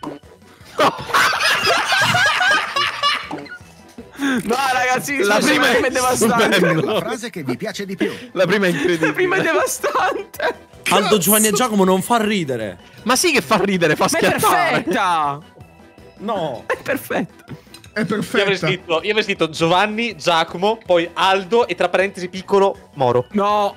No, ragazzi, La la prima prima è è devastante. stupenda. La frase che vi piace di più. La prima è La incredibile. prima è devastante. Aldo, Giovanni e Giacomo non fa ridere. Ma sì che fa ridere, fa Ma è schiattare. perfetta. No. È perfetta. È Io avrei, perfetta. scritto, io avrei scritto Giovanni, Giacomo, poi Aldo e tra parentesi piccolo Moro. No,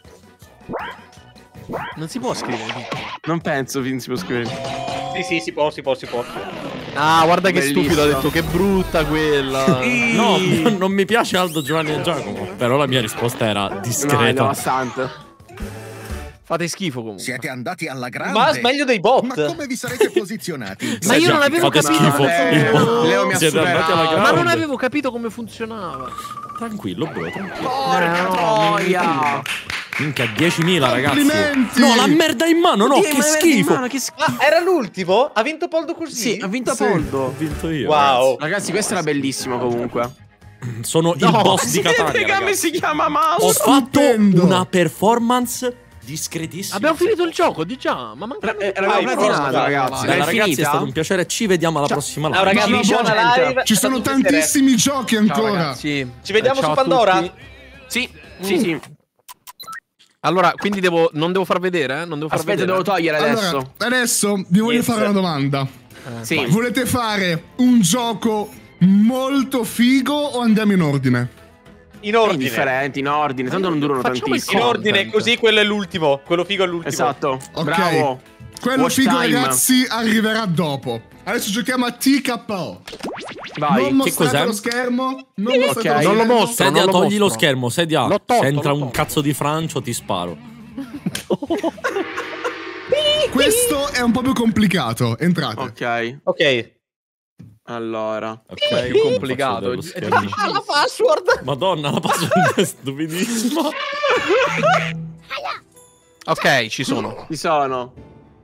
Non si può scrivere piccolo. non penso fin si può scrivere. Sì, sì, si può, si può, si può. Ah, guarda che Bellissimo. stupido, ha detto che brutta quella. No, non mi piace Aldo, Giovanni e Giacomo. Però la mia risposta era No, è discreta. devastante. Fate schifo comunque. Siete andati alla grande. Ma meglio dei bot. Ma come vi sarete posizionati? Ma io non avevo Fate capito. schifo. Leo- Leo mi ha Siete andati alla superato. Ma grande. non avevo capito come funzionava. Tranquillo, bro, tranquillo. Porca troia. Minchia, diecimila ragazzi. Complimenti. No, la merda in mano, no, Oddio, che ma vedi in schifo. mano, che schifo. Ah, era l'ultimo? Ha vinto Poldo così? Sì, ha vinto Sì. Poldo. Ho vinto io. Wow. Ragazzi, questo era bellissimo comunque. ragazzi. Sono il No, boss di Catania, Come ragazzi. si chiama mouse? Ho fatto Stupendo. una performance discretissima. Abbiamo finito il gioco di già. Ma manca. Eh, Vai, L'abbiamo platinata, forza, ragazzi. Bella, È ragazzi, è finita? stato un piacere. Ci vediamo alla prossima live. Ciao ragazzi, No, no, buona gente. live. Ci sono È stato un piacere. tantissimi giochi Ciao, ancora. ragazzi. Ci vediamo Eh, ciao su a Pandora? tutti. Sì, sì, sì. Allora, quindi devo. Non devo far vedere, eh? Non devo far Aspetta, vedere. devo togliere adesso. Allora, adesso vi voglio Yes. fare una domanda. Sì. Volete fare un gioco molto figo o andiamo in ordine? In ordine. Indifferenti, in ordine, tanto non durano Facciamo il tantissimo. In ordine, Content. così quello è l'ultimo. Quello figo è l'ultimo. Esatto. Ok. Bravo. Quello Watch figo, time. ragazzi, arriverà dopo. Adesso giochiamo a T K O. Vai. Non mostrate cos'è? lo schermo. Non mostrate Ok. lo Non lo schermo. mostro. Sedia, non lo togli lo mostro. schermo, sedia. L'ho tolto, Se entra l'ho un tolto. cazzo di francio ti sparo. Questo è un po' più complicato. Entrate. Ok. Ok. Allora. Ok, Più complicato. Faccio dello È schermo. difficile. La password. Madonna, la password è stupidissima. Ok, ci sono. Ci sono.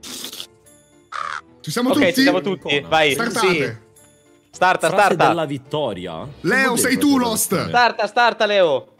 Ci siamo Ok, tutti? ci siamo tutti. Vai. Startate. Starta, Frase starta. della vittoria. Leo, sei tu, Lost. Starta, starta, Leo.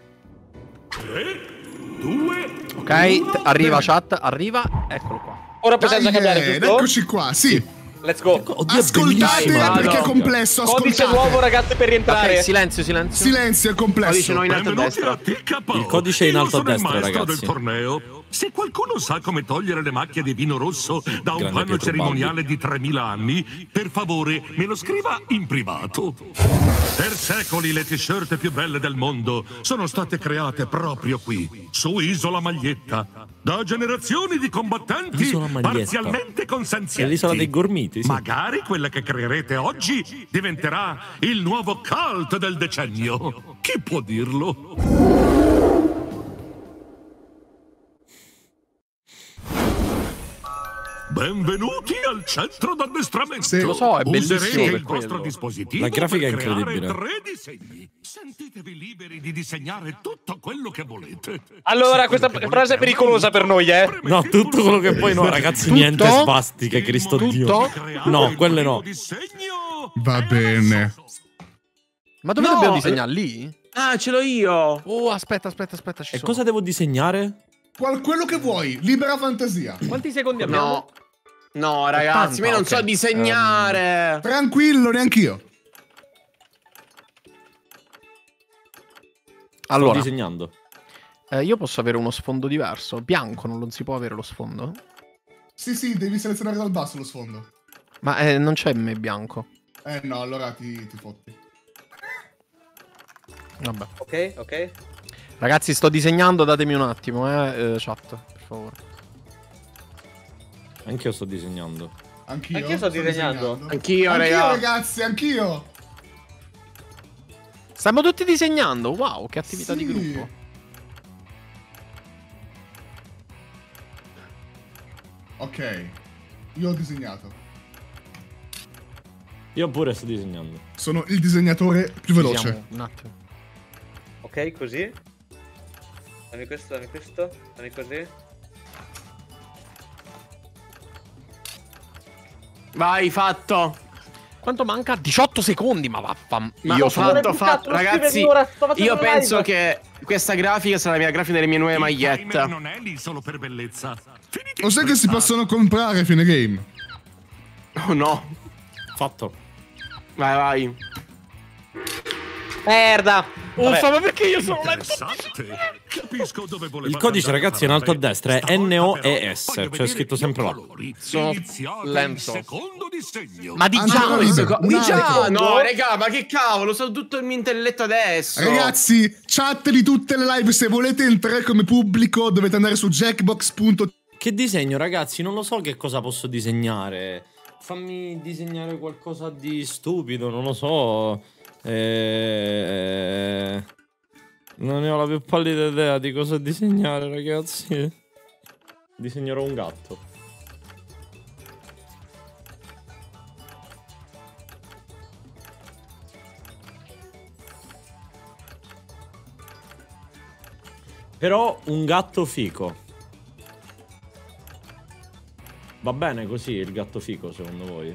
Ok, t- arriva chat, arriva. Eccolo qua. Ora possiamo già Dai, cambiare, eh, giusto? eccoci qua, sì. Let's go. Oddio, è Ascoltate bellissima. perché è no. complesso, Codice ascoltate. nuovo, ragazzi, per rientrare. Ok, silenzio, silenzio. Silenzio, è complesso. Codice no in alto a Benvenuti destra. a T K O. Il codice è in Io alto a sono il destra, maestro ragazzi. del torneo. Se qualcuno sa come togliere le macchie di vino rosso da un Grande panno Pietro cerimoniale di tremila anni, per favore me lo scriva in privato. Per secoli le t-shirt più belle del mondo sono state create proprio qui, su Isola Maglietta, da generazioni di combattenti Isola Maglietta. parzialmente consenzienti. È l'isola dei gormiti, sì. Magari quella che creerete oggi diventerà il nuovo cult del decennio. Chi può dirlo? Benvenuti al centro d'addestramento. Sì. Lo so, è bellissimo Userete per il vostro quello. dispositivo La grafica è per creare incredibile. tre disegni. Sentitevi liberi di disegnare tutto quello che volete. Allora, Se questa quello che frase è volete pericolosa per noi, eh. premete No, il tutto quello che pulsante. poi no, ragazzi, Tutto? niente svastiche, Cristo Il Dio. momento di creare No, il quelle primo no. disegno Va è bene. adesso. Ma dove No, dobbiamo disegnare? Lì? Ah, ce l'ho io. Oh, aspetta, aspetta, aspetta. Ci E sono. cosa devo disegnare? Qual- quello che vuoi, libera fantasia. Quanti secondi abbiamo? No. No, ragazzi, ma io non ottanta, so ok. disegnare. Tranquillo, neanch'io. Sto Allora, disegnando. Eh, io posso avere uno sfondo diverso. Bianco non si può avere lo sfondo? Sì, sì, devi selezionare dal basso lo sfondo. Ma eh, non c'è me bianco. Eh no, allora ti, ti fotti. Vabbè. Ok, ok. Ragazzi, sto disegnando, datemi un attimo, eh, eh chat, per favore. Anch'io sto disegnando. Anch'io, Anch'io sto disegnando. disegnando. Anch'io, Anch'io, raga. ragazzi, anch'io. Stiamo tutti disegnando, wow, che attività Sì. di gruppo. Ok, io ho disegnato. Io pure sto disegnando. Sono il disegnatore più veloce. Siamo, un attimo. Ok, così. Dammi questo, dammi questo. Dammi così. Vai, fatto. Quanto manca? diciotto secondi, ma vaffan... Ma Io ho sono... fatto, fatto. Ragazzi, io penso che questa grafica sarà la mia grafica delle mie nuove Il magliette. timer non è lì solo per bellezza. Finiti Lo sai che si di possono comprare a fine game? Oh no. Fatto. Vai, vai. Merda! Uffa, ma perché io sono lento? Interessante. Capisco dove volevate Il codice, andare ragazzi, in alto a parare. destra è Stavolta N O però E S, voglio c'è vedere scritto i sempre là. colori. Sono Iniziate il lento. secondo disegno. Ma di Ancora già lì. questo... Un Di già, altro. no, raga, ma che cavolo, so tutto il mio intelletto adesso. Ragazzi, chat di tutte le live, se volete entrare come pubblico dovete andare su jackbox punto it. Che disegno, ragazzi? Non lo so che cosa posso disegnare. Fammi disegnare qualcosa di stupido, non lo so. Eh... Non ne ho la più pallida idea di cosa disegnare, ragazzi. Disegnerò un gatto. Però un gatto fico. Va bene così il gatto fico, secondo voi?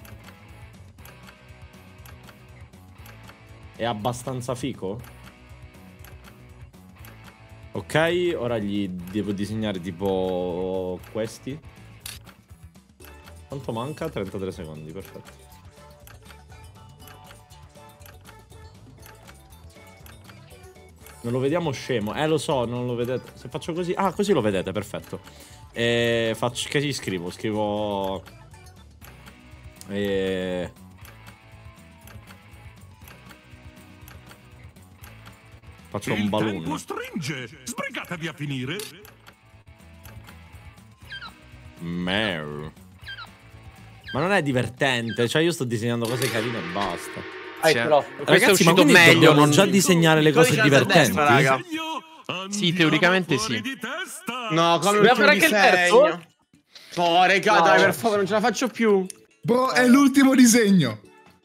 È abbastanza fico? Ok, ora gli devo disegnare tipo questi. Quanto manca? trentatré secondi, perfetto. Non lo vediamo scemo. Eh, lo so, non lo vedete. Se faccio così... Ah, così lo vedete, perfetto. E faccio... Che ci scrivo? Scrivo... E... Faccio un Il balloon. tempo stringe. Sbrigatevi a finire. Mer. Ma non è divertente. Cioè, io sto disegnando cose carine e basta. Ah, Sì. però. Questo è Ragazzi, ma uscito quindi meglio, dobbiamo non... già disegnare le cose Codice alto a divertenti? destra, raga. Disegno, Sì, teoricamente andiamo sì. fuori di testa. No, come Dobbiamo l'ultimo fare anche il terzo? disegno. Oh, raga, No. dai, per favore, non ce la faccio più. Bro, è l'ultimo disegno.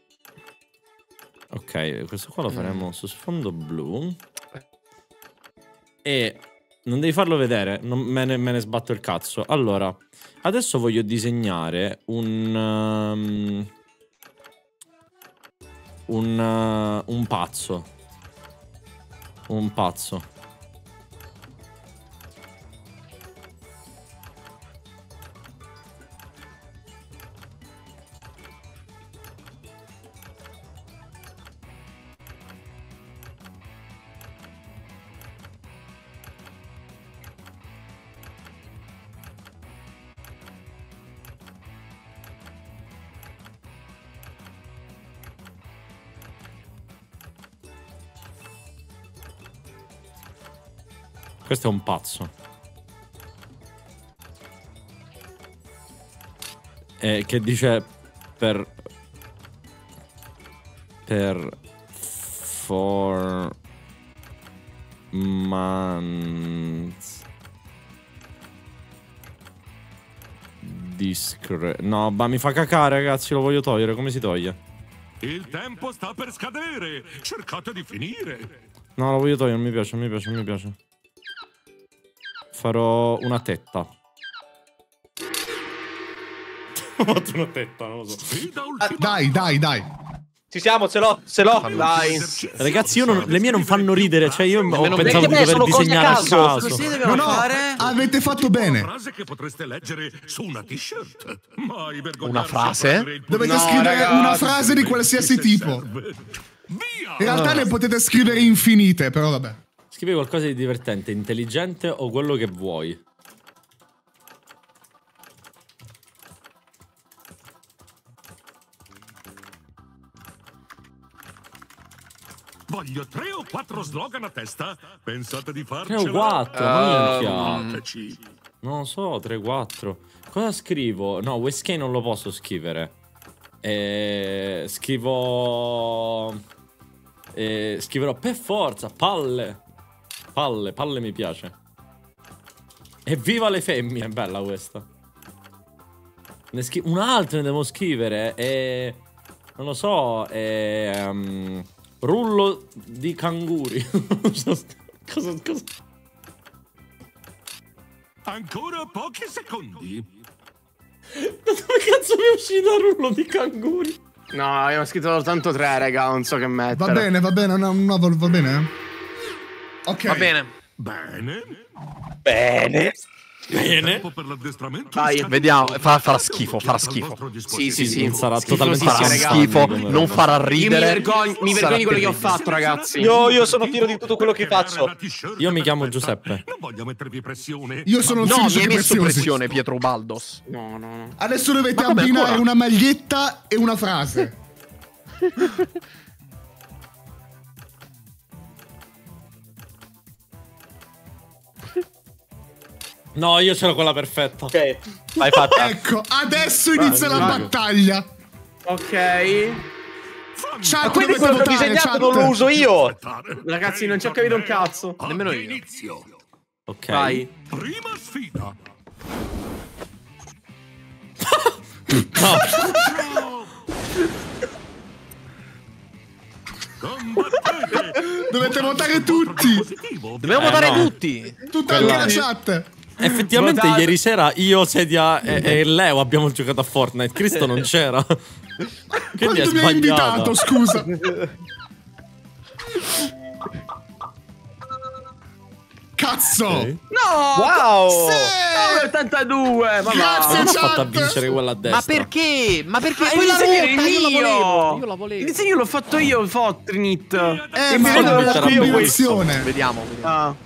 Ok, questo qua lo faremo su sfondo blu. E non devi farlo vedere, non me, ne, me ne sbatto il cazzo. Allora, adesso voglio disegnare un... Um, un, uh, un pazzo. Un pazzo. Questo è un pazzo. Eh, che dice per... Per... For... Months... Discre... No, ma mi fa cacare, ragazzi, lo voglio togliere. Come si toglie? Il tempo sta per scadere. Cercate di finire. No, lo voglio togliere, non mi piace, non mi piace, non mi piace. Farò una tetta. Ho fatto una tetta, non lo so. Sfida ultima. Dai, dai, dai. Ci siamo, ce l'ho, ce l'ho. Dai. Ragazzi, io non, le mie non fanno ridere, cioè io ho Nemmeno me. pensato di Perché dover sono cose a disegnare a caso. caso. Così No, dobbiamo no, fare. avete fatto Una bene. frase che potreste leggere su una t-shirt. Mai vergognarsi Una a frase? prendere il Dovete No, scrivere ragazzi, una frase di qualsiasi se tipo. serve. Via! In realtà ne potete scrivere infinite, però vabbè. Scrivi qualcosa di divertente, intelligente o quello che vuoi. Voglio tre o quattro slogan a testa. Pensate di farcela? tre o quattro, Uh, minchia. Fateci. Non lo so, tre quattro. Cosa scrivo? No, Westkey non lo posso scrivere. Eh, scrivo... Eh, scriverò per forza, palle. Palle, palle mi piace. Evviva le femmine, è bella questa. Ne scri- un altro ne devo scrivere. E... non lo so, è... Um, rullo di canguri. cosa, cosa... Ancora pochi secondi. Da dove cazzo mi è uscito il rullo di canguri? No, io ho scritto soltanto tre, raga, non so che mettere. Va bene, va bene, no, no, va, va bene. Ok. Va bene. Bene. Bene. Bene. Tempo per l'addestramento. Vai, Scatto- vediamo, fa- farà schifo, farà schifo. Sì, sì, sì. Non sarà Schifo, totalmente sì, Farà sì, raga. schifo, come non roba. farà Io mi ridere. vergogno, mi sarà vergogno di quello che ho terribile. fatto, ragazzi. Io, io sono fiero di tutto quello che faccio. Io mi chiamo Giuseppe. Non voglio mettervi pressione. Io sono il No, felice mi hai di messo preziosi. pressione, Pietro Baldos. No, no, no. Adesso dovete Ma come, abbinare ancora? una maglietta e una frase. No, io ce l'ho quella perfetta. Ok, vai fatta. Ecco, adesso inizia la vai. battaglia. Ok. Chat, Ma quindi dovete quello che ho votare, disegnato chat. non lo uso io. Ragazzi, non ci ho capito un cazzo. Nemmeno io. Inizio. Ok. Vai. Prima sfida. Combattete. Dovete votare tutti. Dobbiamo Eh, votare no. tutti. Tutta anche la chat. Effettivamente Votate. ieri sera io, Sedia e, e Leo abbiamo giocato a Fortnite. Cristo non c'era. Quindi è Quando mi hai sbagliata. invitato, scusa. Cazzo. Ok. No! Wow. Sì. ottantadue, ma Grazie, va. Non ha chat. fatto a vincere quella a destra. Ma perché? Ma perché? Ma il Quella disegno rotta, è io la volevo. mio. Io la volevo. Il disegno l'ho fatto io, Fotrinit. Eh, E ma mi è vedo una c'era combinazione. Vediamo, vediamo. Ah.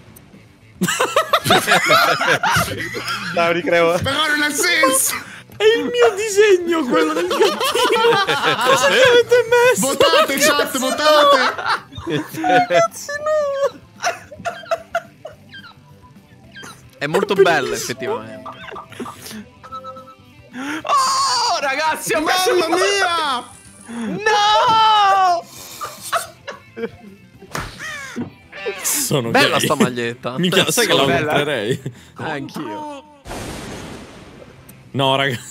Dai, ricreo. Però non ha senso. È il mio disegno quello del gattino. Cosa mi avete messo? Votate, chat, votate. È molto bella, effettivamente. Oh, ragazzi, ho messo Mamma mia. No! Sono Bella gay. sta maglietta. Minchia, sai che la Bella. comprerei? Eh, anch'io. No, ragazzi.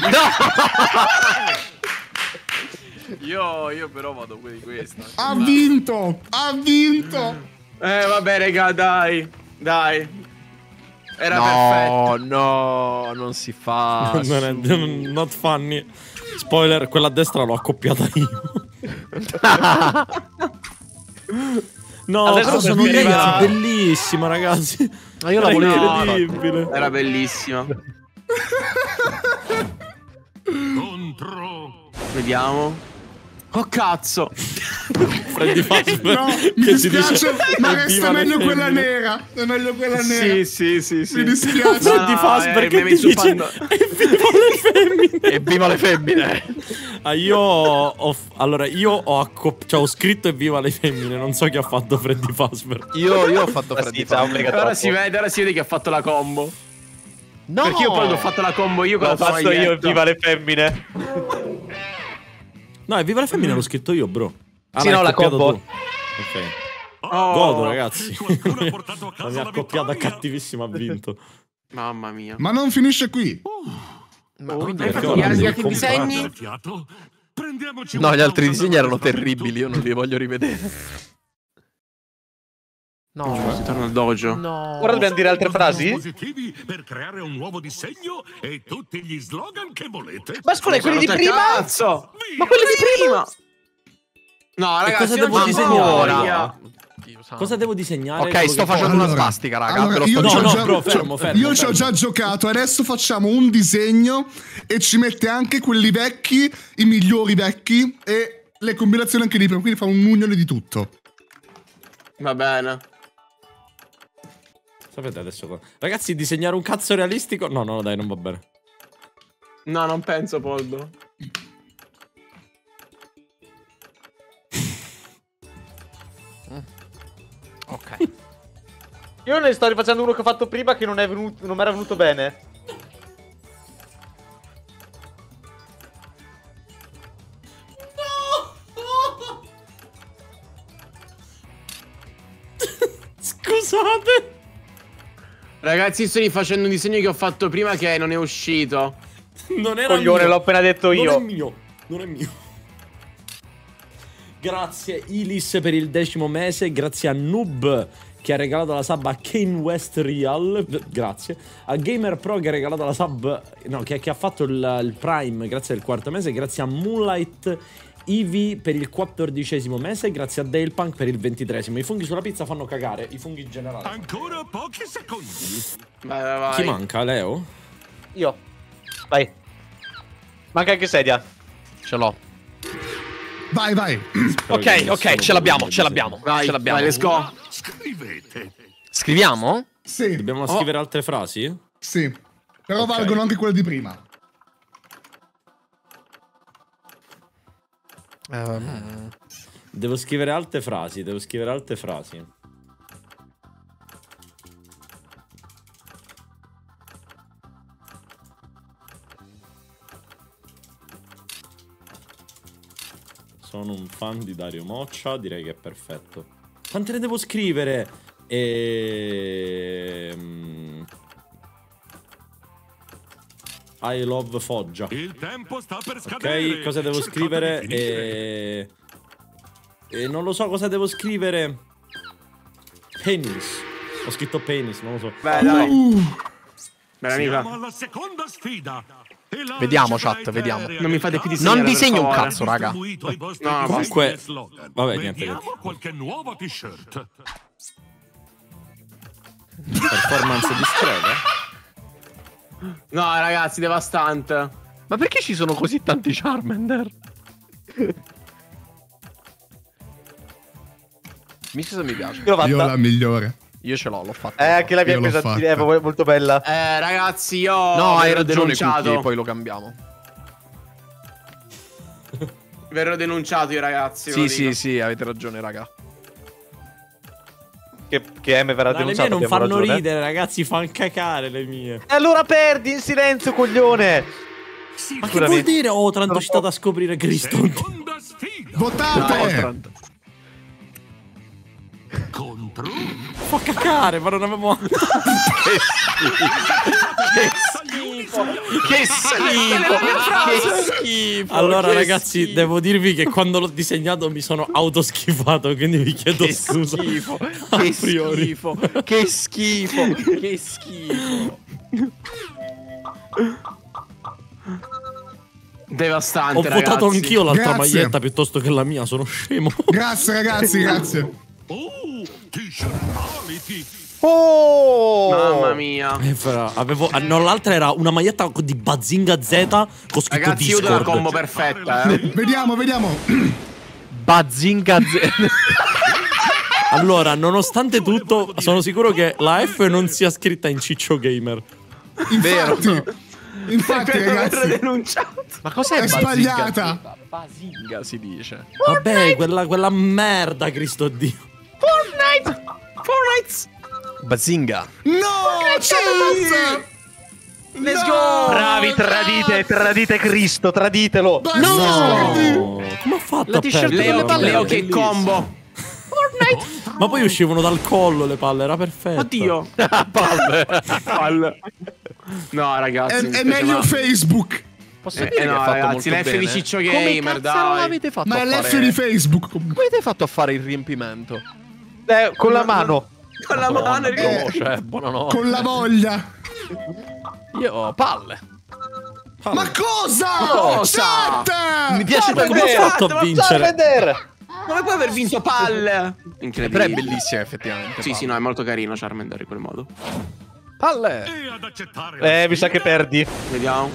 Io, io però vado qui di questa. Ha vinto. Ha vinto. Eh, vabbè, raga, dai. Dai. Era No, perfetto. no, non si fa. Non è, not funny. Spoiler, quella a destra l'ho accoppiata io. No, Adesso cosa sono preferiva- ragazzi, bellissima, ragazzi. Ma io la Era volevo. incredibile. Era bellissima. Contro. Vediamo. Oh, cazzo. Freddy Fazbear No, mi che ci dispiace, dice, ma "Evviva resta le meglio quella femmine". nera. È meglio quella Sì, nera. sì, sì, sì. Mi dispiace. Freddy No, Fazbear eh, che mi ti sto dice fanno- evviva le femmine. Evviva le femmine. Ah, io ho, allora io ho, accop- cioè, ho scritto evviva le femmine, non so chi ha fatto Freddy Fazbear. Io, io ho fatto Ma Freddy sì, ciao, Fazbear. mega Ora troppo. si vede, ora si vede che ha fatto la combo. No. Perché io poi l'ho fatto la combo io con L'ho la tua fatto io, maglietta. viva le femmine. No, evviva le femmine l'ho scritto io, bro. Ah, Sì, l'hai no, la accoppiato combo. tu. Ok. Oh, Godo, ragazzi. Qualcuno ha portato a casa La mia la accoppiata vittoria. cattivissima ha vinto. Mamma mia. Ma non finisce qui. Ma Oh, quindi hai perché fatto gli ora altri, devi gli altri comprare? disegni? Fiato. Prendiamoci No, una gli altri pausa disegni erano dall'addestramento. terribili, io non li voglio rivedere. No. Si torna al dojo. No. Ora dobbiamo dire altre frasi? Positivi per creare un nuovo disegno e tutti gli slogan che volete. Ma scusa, quelli di Sono prima? Cazzo! Ma quelli di prima! No, ragazzi, cosa non devo c'ho disegnare? voglia. Cosa devo disegnare? Ok, Quello sto che facendo poi- una svastica, raga. allora, ve lo io sto ci No, ho no, già, bro, fermo, cioè, fermo, io ci ho fermo. già giocato. Adesso facciamo un disegno e ci mette anche quelli vecchi, i migliori vecchi e le combinazioni anche di prima. Quindi fa un unione di tutto. Va bene. Sapete adesso cosa? Ragazzi, disegnare un cazzo realistico? No, no, dai, non va bene. No, non penso, Poldo. Ok. Io ne sto rifacendo uno che ho fatto prima che non è venuto, non mi era venuto bene. Scusate. Ragazzi, sto rifacendo un disegno che ho fatto prima che non è uscito. Non era Coglione, mio. l'ho appena detto io. Non è mio. Non è mio. Grazie Ilis per il decimo mese. Grazie a Noob che ha regalato la sub a Kane West Real. Grazie. A Gamer Pro che ha regalato la sub. No, che, che ha fatto il, il Prime. Grazie al quarto mese. Grazie a Moonlight Eevee per il quattordicesimo mese. Grazie a Dalepunk per il ventitresimo. I funghi sulla pizza fanno cagare. I funghi in generale. Ancora pochi secondi. Vai, vai, vai. Chi manca? Leo? Io. Vai. Manca anche sedia. Ce l'ho. Vai, vai. Ok, ok, ce l'abbiamo, ce l'abbiamo. Vai, ce l'abbiamo. vai, let's go. Scrivete. Scriviamo? Sì, Dobbiamo scrivere altre frasi? sì. Però Ok. valgono anche quelle di prima. Ehm, Devo scrivere altre frasi. Devo scrivere altre frasi. Sono un fan di Dario Moccia, direi che è perfetto. Quante ne devo scrivere? Ehm... I love Foggia. Il tempo sta per scadere. Ok, cosa devo Cercate scrivere? di finire. E... e non lo so cosa devo scrivere. Penis. Ho scritto penis, non lo so. Vai, dai. Uh, Bella Siamo amica. alla seconda sfida. E la Vediamo, velocità chat, vediamo. eterea Non mi fate più del disegnare, Non disegno un per favore. cazzo, raga. distribuito ai vostri No, consigli comunque- e slogan. vabbè, niente, Vediamo niente. qualche nuovo t-shirt. Performance discreta. No, ragazzi, devastante. Ma perché ci sono così tanti Charmander? Mi sa se mi piace. Io l'ho io fatta. la migliore. Io ce l'ho, l'ho fatto. Eh, anche la mia Io l'ho pesantine è fatta. molto bella. Eh, ragazzi, io. No, hai verrò ragione, denunciato. Cookie, poi lo cambiamo. Verrò denunciato io, ragazzi. ve Sì, lo sì, dico. sì, avete ragione, raga. Che, che M verrà Ma le mie denunciato. non abbiamo fanno ragione. ridere, ragazzi, fanno cacare le mie. E allora perdi in silenzio, coglione. Ma che Scusami. vuol dire? Oh, tanto Sono ci state a scoprire Cristo. Seconda sfida. Votate! Contro. Fa cacare, ma non avevo. Che schifo! Che schifo! Che schifo! Allora, che ragazzi, schifo. devo dirvi che quando l'ho disegnato mi sono autoschifato, quindi vi chiedo Che scusa. schifo! A Che priori. schifo! Che schifo! Che schifo! Devastante, Ho ragazzi. votato anch'io l'altra Grazie. maglietta piuttosto che la mia, sono scemo. Grazie, ragazzi, grazie. Oh, t-shirt quality. Oh! Mamma mia. Eh, fra, avevo, ah, no, l'altra era una maglietta di Bazinga Z con scritto Ragazzi, io ho Discord. la combo perfetta, eh. Vediamo, vediamo. Bazinga Z. Allora, nonostante tutto, sono sicuro che la F non sia scritta in Ciccio Gamer. Infatti, infatti, Verrò ragazzi, denunciato. Ma cos'è è Bazinga? sbagliata. Bazinga si dice. Vabbè, quella, quella merda, Cristo Dio. Fortnite. Fortnite. Bazinga. No, Chase! Let's go. Bravi, tradite, tradite Cristo, traditelo. Bastardi! No, come ha fatto La a t-shirt perdere Leo, la palla? Leo, che Bellissimo. combo. Ma poi uscivano dal collo le palle, era perfetto. Oddio. Palle. Palle. No, È, ragazzi. mi è spiace, meglio ma- Facebook. Posso Eh, dire eh, che no, è fatto ragazzi, molto l'F di bene? Ciccio Come Gamer, cazzo dai. l'avete fatto Ma a è l'F fare? di Facebook. Come avete fatto a fare il riempimento? Eh, con la mano. Con la mano. Madonna, ricordo. no, cioè, buonanotte. Con la voglia. Io ho palle. Ma cosa? Cosa? Chat! Mi piace Ma come vedere. ha fatto a Ma vincere? fai vedere. Come puoi aver vinto palle? Però Incredibile. è bellissima, effettivamente. Sì, sì, no, è molto carino Charmander in quel modo. Palle. E ad accettare la Eh, mi sa che perdi. Vediamo.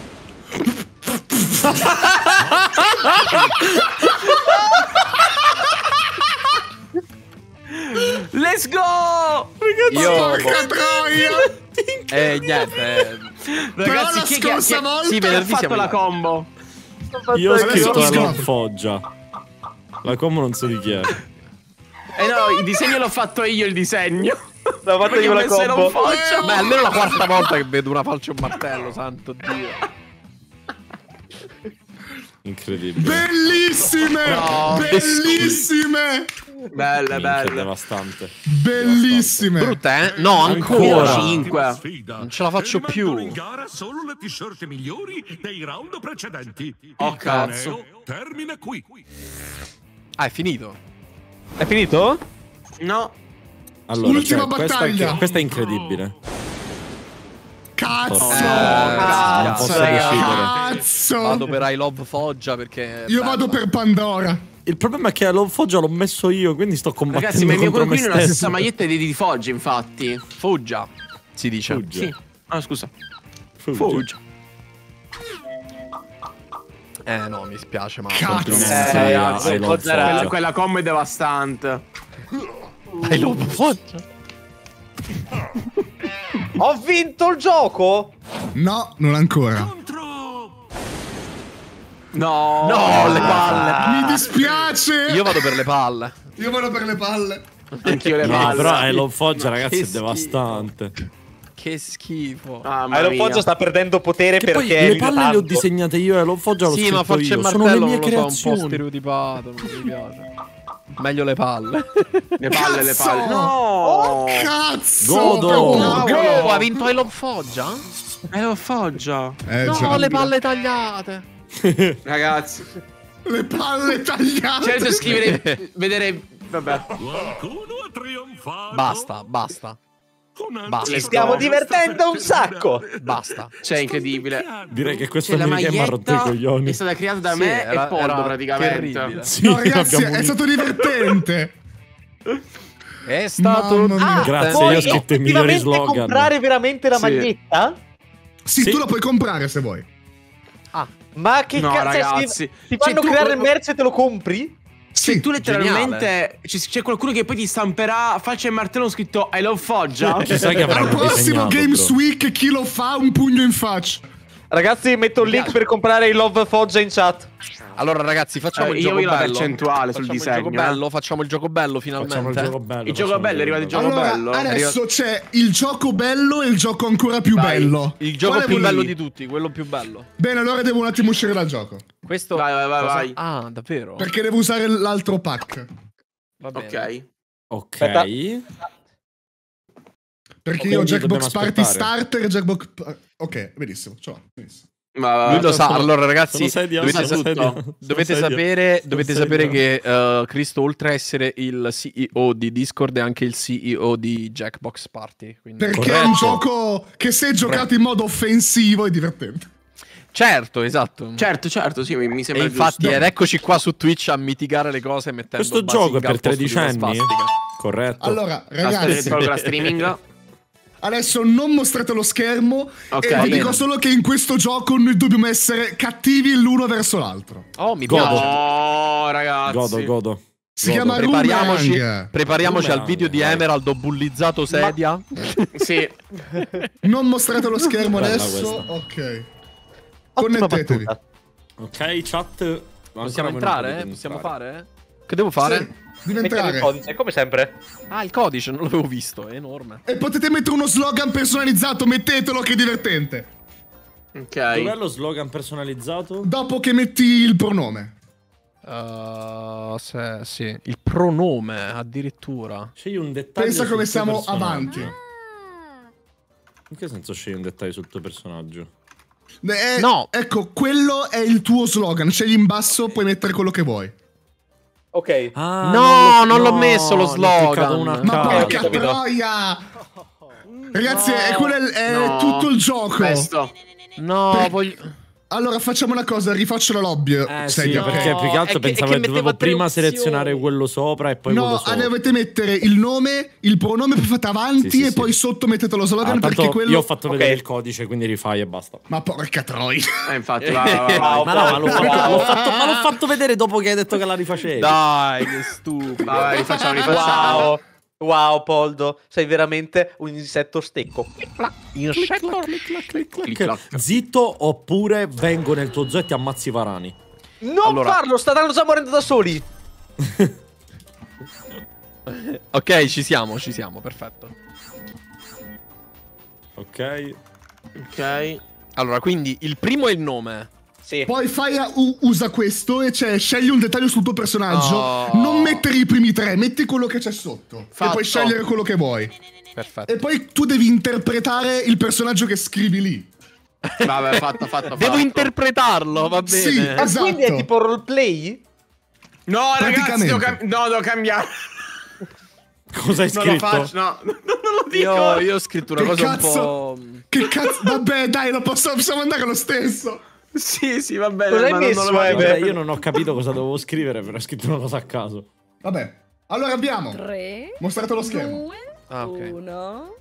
Let's go! Io, Porca troia! via. Eh, niente. Eh. Ragazzi, la chi, chi, chi, scorsa chi, volta- Sì, chi ha venerdì fatto siamo la in live. combo? Io ho scritto Adesso la scopro. Foggia. La combo non so di chi è. Eh no, il disegno l'ho fatto io, il disegno. L'ho fatto Perché io ho la messo era combo. un Foggia. Beh, almeno la quarta volta che vedo una falce e un martello, santo Dio. Incredibile. Bellissime! No. Bellissime! Belle, Minchia, belle. devastante. Bellissime! Brutta, eh? No, Ancora. ancora. cinque. Sfida. Non ce la faccio E rimangono più. in gara solo le t-shirt migliori dei round precedenti. Oh, Il cazzo. torneo termina qui. Ah, è finito? È finito? No. Allora, Ultima cioè, questa, battaglia. è, questa è incredibile. Cazzo! Eh, non posso cazzo, decidere. Cazzo! Vado per I Love Foggia perché... è Io bella. vado per Pandora. Il problema è che lo Foggia l'ho messo io, quindi sto combattendo Ragazzi, ma il mio contro me coinquilino ha la stesso. stessa maglietta di, di Foggia, infatti. Foggia, si dice. Foggia. Sì. Ah, scusa. Foggia. Eh no, mi spiace, ma... Cazzo. Complimenti Eh, a- ragazzi, ai Love Foggia- Quella, Foggia. quella combo è devastante. I Love Foggia. Ho vinto il gioco! No, non ancora. Contro No. No, le palle. Mi dispiace! Io vado per le palle. Io vado per le palle. Anch'io le No, palle. però è lo Foggia, ragazzi, Che è schifo. devastante. Che schifo. Mamma Iron mia. Foggia sta perdendo potere Che poi perché le palle le ho tanto. disegnate io e lo Foggia l'ho Sì, ma scritto faccia il io. Sono le martello mie non lo so, un po' creazioni. stereotipato, non mi piace. Meglio le palle. Le palle, le Cazzo! palle. No. Oh, cazzo! Godo! Oh, Oh, ha vinto I Love Foggia? Eh, lo Foggia. Eh, No, già. le palle tagliate. Ragazzi. Le palle tagliate. Certo scrivere. Vedere. Vabbè. qualcuno ha trionfato. Basta, basta. Con altre Basta. Ci stiamo divertendo un sacco. Basta. Cioè, incredibile. Direi che questo Cioè, la minigame mi ha rotto i maglietta coglioni. è stata creata da Sì, me era- e Poldo, era praticamente. terribile. Sì, No, ragazzi, abbiamo è un- stato divertente. È stato... Mamma mia. Ah, Grazie, Puoi io ho scritto i migliori effettivamente slogan. comprare veramente la Sì. maglietta? Sì, Sì. tu la puoi comprare se vuoi. ah, Ma che No, cazzo? ragazzi. Ti, ti Cioè, fanno tu- creare merce e te lo compri? Sì, Tu letteralmente ci- c'è qualcuno che poi ti stamperà faccia e martello scritto I love Foggia. Chissà che Al avranno prossimo disegnato, Games bro. Week chi lo fa un pugno in faccia. Ragazzi, metto il link per comprare il Love Foggia in chat. allora ragazzi, facciamo Eh, il io gioco voglio la bello. percentuale sul Facciamo il disegno, gioco eh. bello, facciamo il gioco bello finalmente. Facciamo il gioco bello. Il gioco facciamo bello, è arrivato il gioco Allora, bello. adesso c'è il gioco bello e il gioco ancora più Vai. bello. Il gioco Quale più vuoi? bello di tutti, quello più bello. Bene, allora devo un attimo uscire dal gioco. Questo... Vai, vai, vai, cosa- vai. Ah, davvero? Perché devo usare l'altro pack. Va bene. Ok. Ok. Aspetta. Perché Ok, io ho quindi Jackbox dobbiamo Party aspettare. Starter e Jackbox... Ok, benissimo. Ce l'ho, benissimo. Ma Lui lo sa. Allora ragazzi, Sono sedia, dovete, sono sa- sedia. Sono dovete sedia. sapere, Sono dovete sedia. sapere che uh, Cristo, oltre a essere il C E O di Discord, è anche il C E O di Jackbox Party. Quindi... Perché Corretto. è un gioco che se giocato in modo offensivo è divertente. Certo, esatto. Certo, certo, sì, mi, mi E sembra infatti, giusto. ed eccoci qua su Twitch a mitigare le cose mettendo Questo Basinga gioco è per al posto di una tredicenni? svastica. Corretto. Allora, Aspetta, ragazzi, tolgo la streaming. adesso non mostrate lo schermo Ok, e vi bene. dico solo che in questo gioco noi dobbiamo essere cattivi l'uno verso l'altro. Oh, mi Godo. piace. No, ragazzi. Godo, godo. Si Godo. chiama Prepariamoci, Rumerang. prepariamoci al Boomerang, video di vai. Emerald, ho bullizzato sedia. Sì. Non mostrate lo schermo Bella adesso. questa. Ok. Ottima Connettetevi. battuta. Ok, chat. Possiamo Ancora entrare? non Eh? potete Possiamo entrare. fare? Che devo fare? Sì, devi Mettete il entrare. codice, come sempre. Ah, il codice, non l'avevo visto, è enorme. E potete mettere uno slogan personalizzato, mettetelo che è divertente. Ok. Dov'è lo slogan personalizzato? Dopo che metti il pronome. Uh, se, sì. Il pronome, addirittura. Scegli un dettaglio. Pensa sul come tuo siamo personaggio. avanti. In che senso scegli un dettaglio sul tuo personaggio? Eh, No. Ecco, quello è il tuo slogan. Scegli in basso, puoi mettere quello che vuoi. Ok. Ah, No, non l'ho messo lo ne ho slogan. cliccato una a Ma caso. porca capito. troia! Ragazzi, è, quello è, è No. tutto il gioco. Questo. No, Per- voglio... Allora facciamo una cosa, rifaccio la lobby. Eh sì, sedia, ok? perché più che altro è che- pensavo è che, che dovevo metteva tre prima opzioni. selezionare quello sopra e poi quello No, sopra. dovete mettere il nome, il pronome, poi fate avanti Sì, sì, e sì. poi sotto mettete lo slogan Ah, tanto perché quello... io ho fatto Ok. vedere il codice, quindi rifai e basta. Ma porca troia. Eh, infatti, vai, vai, vai. Wow. Ma no, ma l'ho fatto, l'ho fatto- ma l'ho fatto vedere dopo che hai detto che la rifacevi. Dai, che stupido. Vai, vai, rifacciamo, rifacciamo. Wow. Wow, Poldo, sei veramente un insetto stecco. Insetto. Zitto oppure vengo nel tuo zoo e ti ammazzi i varani. Non Allora- farlo, stanno già morendo da soli. Ok, ci siamo, ci siamo, perfetto. Ok. Ok. Allora, quindi il primo è il nome. Sì. Poi fai a- u- usa questo e cioè scegli un dettaglio sul tuo personaggio. Oh. Non mettere i primi tre, metti quello che c'è sotto. Fatto. E puoi scegliere quello che vuoi. Perfetto. E poi tu devi interpretare il personaggio che scrivi lì. Vabbè, fatto, fatto, Devo fatto. interpretarlo, va bene. Sì, Ah, esatto. quindi è tipo roleplay? No, ragazzi, Praticamente. devo, cam- no, devo cambiare. Cosa hai Non lo scritto? faccio, no. Non lo dico. Io, io ho scritto una Che cosa cazzo? un po'... Che cazzo? Vabbè, dai, lo posso, possiamo andare lo stesso. Sì, sì, va bene. Cosa hai ma non- messo, non lo voglio Eve? Vabbè, dire. io non ho capito cosa dovevo scrivere, però ho scritto una cosa a caso. Vabbè. Allora abbiamo. tre, Mostrate lo schermo. due, Ah, ok. uno.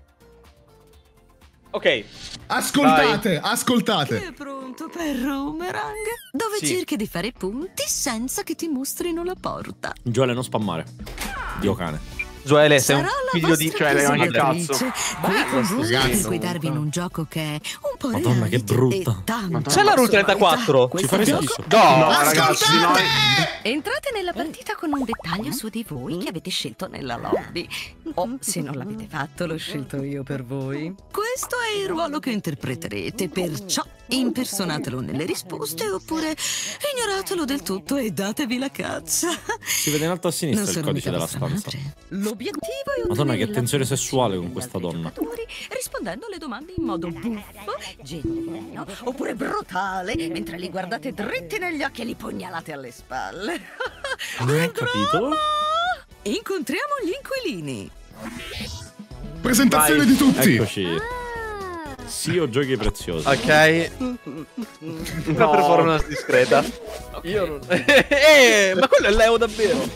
Ok. Ascoltate, ascoltate. È pronto per Boomerang? Dove Sì. cerchi di fare punti senza che ti mostrino la porta. Gioele, non spammare. Dio cane. Joele, sei un Sarà la figlio di... vostra Cioè, lei, ma che presentatrice, qui con voi per ragazzo. guidarvi in un gioco che è un po' Madonna, che reality brutta. e tanto C'è la Route trentaquattro? Ci farei schifo. No, No, ragazzi, noi... Entrate nella partita con un dettaglio su di voi che avete scelto nella lobby. O se non l'avete fatto, l'ho scelto io per voi. Questo è il ruolo che interpreterete, perciò impersonatelo nelle risposte oppure ignoratelo del tutto e datevi la caccia. Si vede in alto a Non sinistra il sono codice mica della vostra stanza. madre. L'obiettivo è Madonna, ottenere che tensione l'attenzione sessuale con degli questa altri donna. giocatori, rispondendo alle domande in modo buffo, genuino oppure brutale, mentre li guardate dritti negli occhi e li pugnalate alle spalle. Non ho capito. Incontriamo gli inquilini. Presentazione Vai. di tutti. Eccoci. Sì, o giochi preziosi. Ok. Una performance discreta. Io non... eh, ma quello è Leo davvero.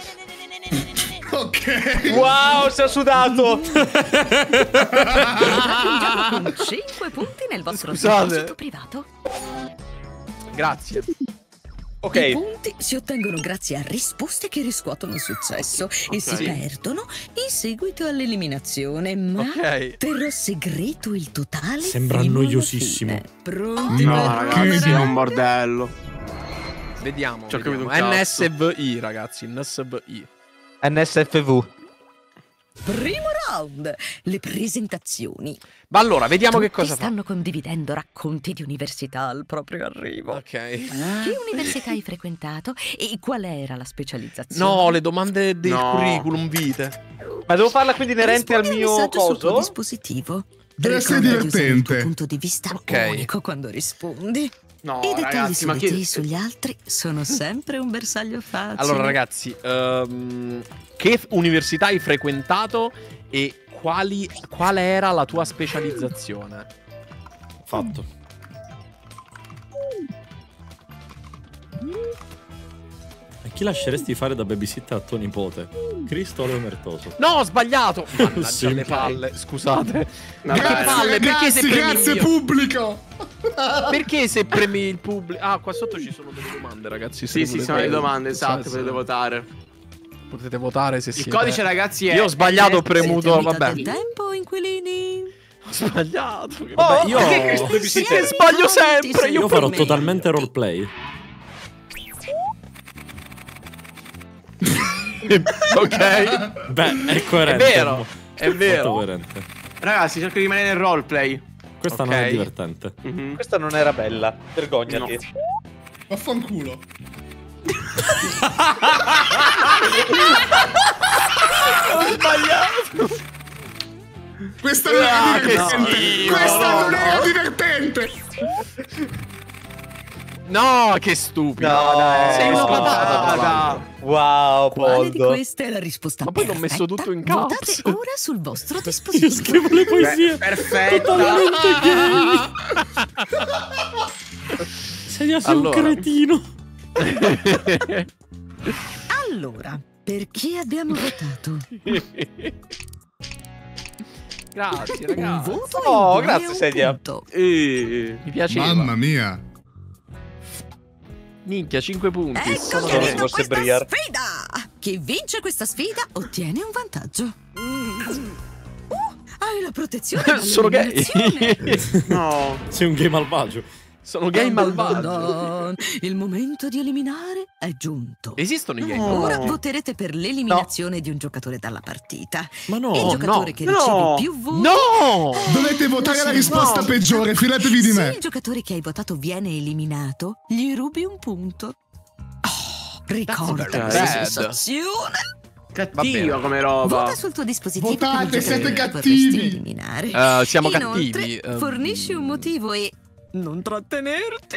Ok. Wow, si è sudato. Raggiungiamo con cinque punti nel vostro Scusate. deposito privato. Grazie. I Ok. punti si ottengono grazie a risposte che riscuotono successo e si perdono in seguito all'eliminazione, ma Ok. terrò segreto il totale. Sembra fino alla noiosissimo. fine. Pronti No, per Ragazzi, è un Boomerang? bordello. Vediamo. Ci ho capito vediamo. un N cazzo. S V I, ragazzi. N S V I. N S F V. Primo round, le presentazioni. Ma allora, vediamo che Tutti cosa fa. stanno condividendo racconti di università al proprio arrivo. Ok. Che università hai frequentato e qual era la specializzazione? No, le domande del No. curriculum vitae. Ma devo farla quindi inerente al Rispondi al mio messaggio sul tuo coso? dispositivo. Deve essere Ricordati di usare il tuo divertente. punto di vista Ok. unico quando rispondi. No, I dettagli ragazzi, su ma di te e che... sugli altri sono sempre un bersaglio facile. Allora, ragazzi, ehm, che f- università hai frequentato e quali, quale era la tua specializzazione? Fatto. E chi lasceresti fare da babysitter a tuo nipote? Cristo Leo Mertoso. No, ho sbagliato! Mannaggia Sì. le palle, scusate. Vabbè, Che palle, perché se Ragazzi, premi grazie io? pubblico. Perché se premi il pubblico... Ah, qua sotto ci sono delle domande, ragazzi. se Sì, sì, volete- sono le domande, esatto, Sì, sì. potete votare. Potete votare se Il siete... codice, ragazzi, è... Io ho sbagliato, ho Siete a premuto... metà Vabbè. del tempo, inquilini? Ho sbagliato. Oh, io- perché questo babysitter? Siamo sbaglio pronti, sempre, sì, Io per farò me. totalmente roleplay. Ok. Beh, è coerente. È vero, Molto è vero. coerente. Ragazzi, cerco di rimanere nel roleplay. Questa Ok. non è divertente. Mhm. Questa non era bella. Vergognati. Vaffanculo. Ho sbagliato. Questa non Ah, era che divertente. schifo. Questa non No. era divertente. No, che stupido. No, dai. Sei una No, patata, tra dai. l'altro. Wow, Quale di Poldo. queste è la risposta Ma poi l'ho messo perfetta? tutto in Votate caps. ora sul vostro Io dispositivo. scrivo le poesie. Perfetta. Sei sei Allora. un cretino. Allora, per chi abbiamo votato? Grazie, Un ragazzi. voto Oh, e grazie, un Sedia. punto. Eh. Mi piaceva. Mamma mia. Minchia, cinque punti. Ecco Sono- che Solo se arriva fosse questa Briar. sfida! Chi vince questa sfida ottiene un vantaggio. Uh, hai la protezione. Sono gay. No. Sei un gay malvagio. Sono gay malvagio. Dun, il momento di eliminare è giunto. Esistono i gay? Ora voterete per l'eliminazione no. di un giocatore dalla partita. Ma no, il giocatore no, che no. riceve più voti. No! Dovete votare la risposta no. peggiore, fidatevi di Se me. il giocatore che hai votato viene eliminato, gli rubi un punto. Oh, ricorda very questa bad. sensazione. Cattivo come roba. Vota sul tuo dispositivo. Votate, per il giocatore siete che cattivi. vorresti eliminare. Uh, siamo Inoltre, cattivi. Um... fornisci un motivo e non trattenerti.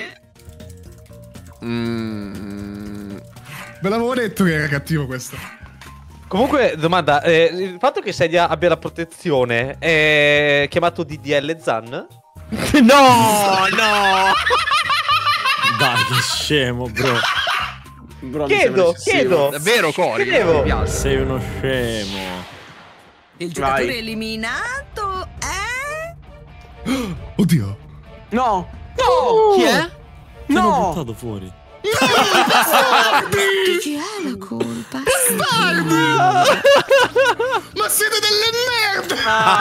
Mm. Ve l'avevo detto che era cattivo questo. Comunque, domanda, eh, il fatto che Sedia abbia la protezione è chiamato D D L Zan? No, no. Dai, che scemo, bro. Bro, mi Chiedo, sembra eccessivo. È chiedo. vero, Cori. Chiedevo. Mi piace. Sei uno scemo. Il giocatore Vai. eliminato è... Oddio. No. No! Chi è? Ti hanno No. buttato fuori. Di chi è la colpa? Ma siete delle merde!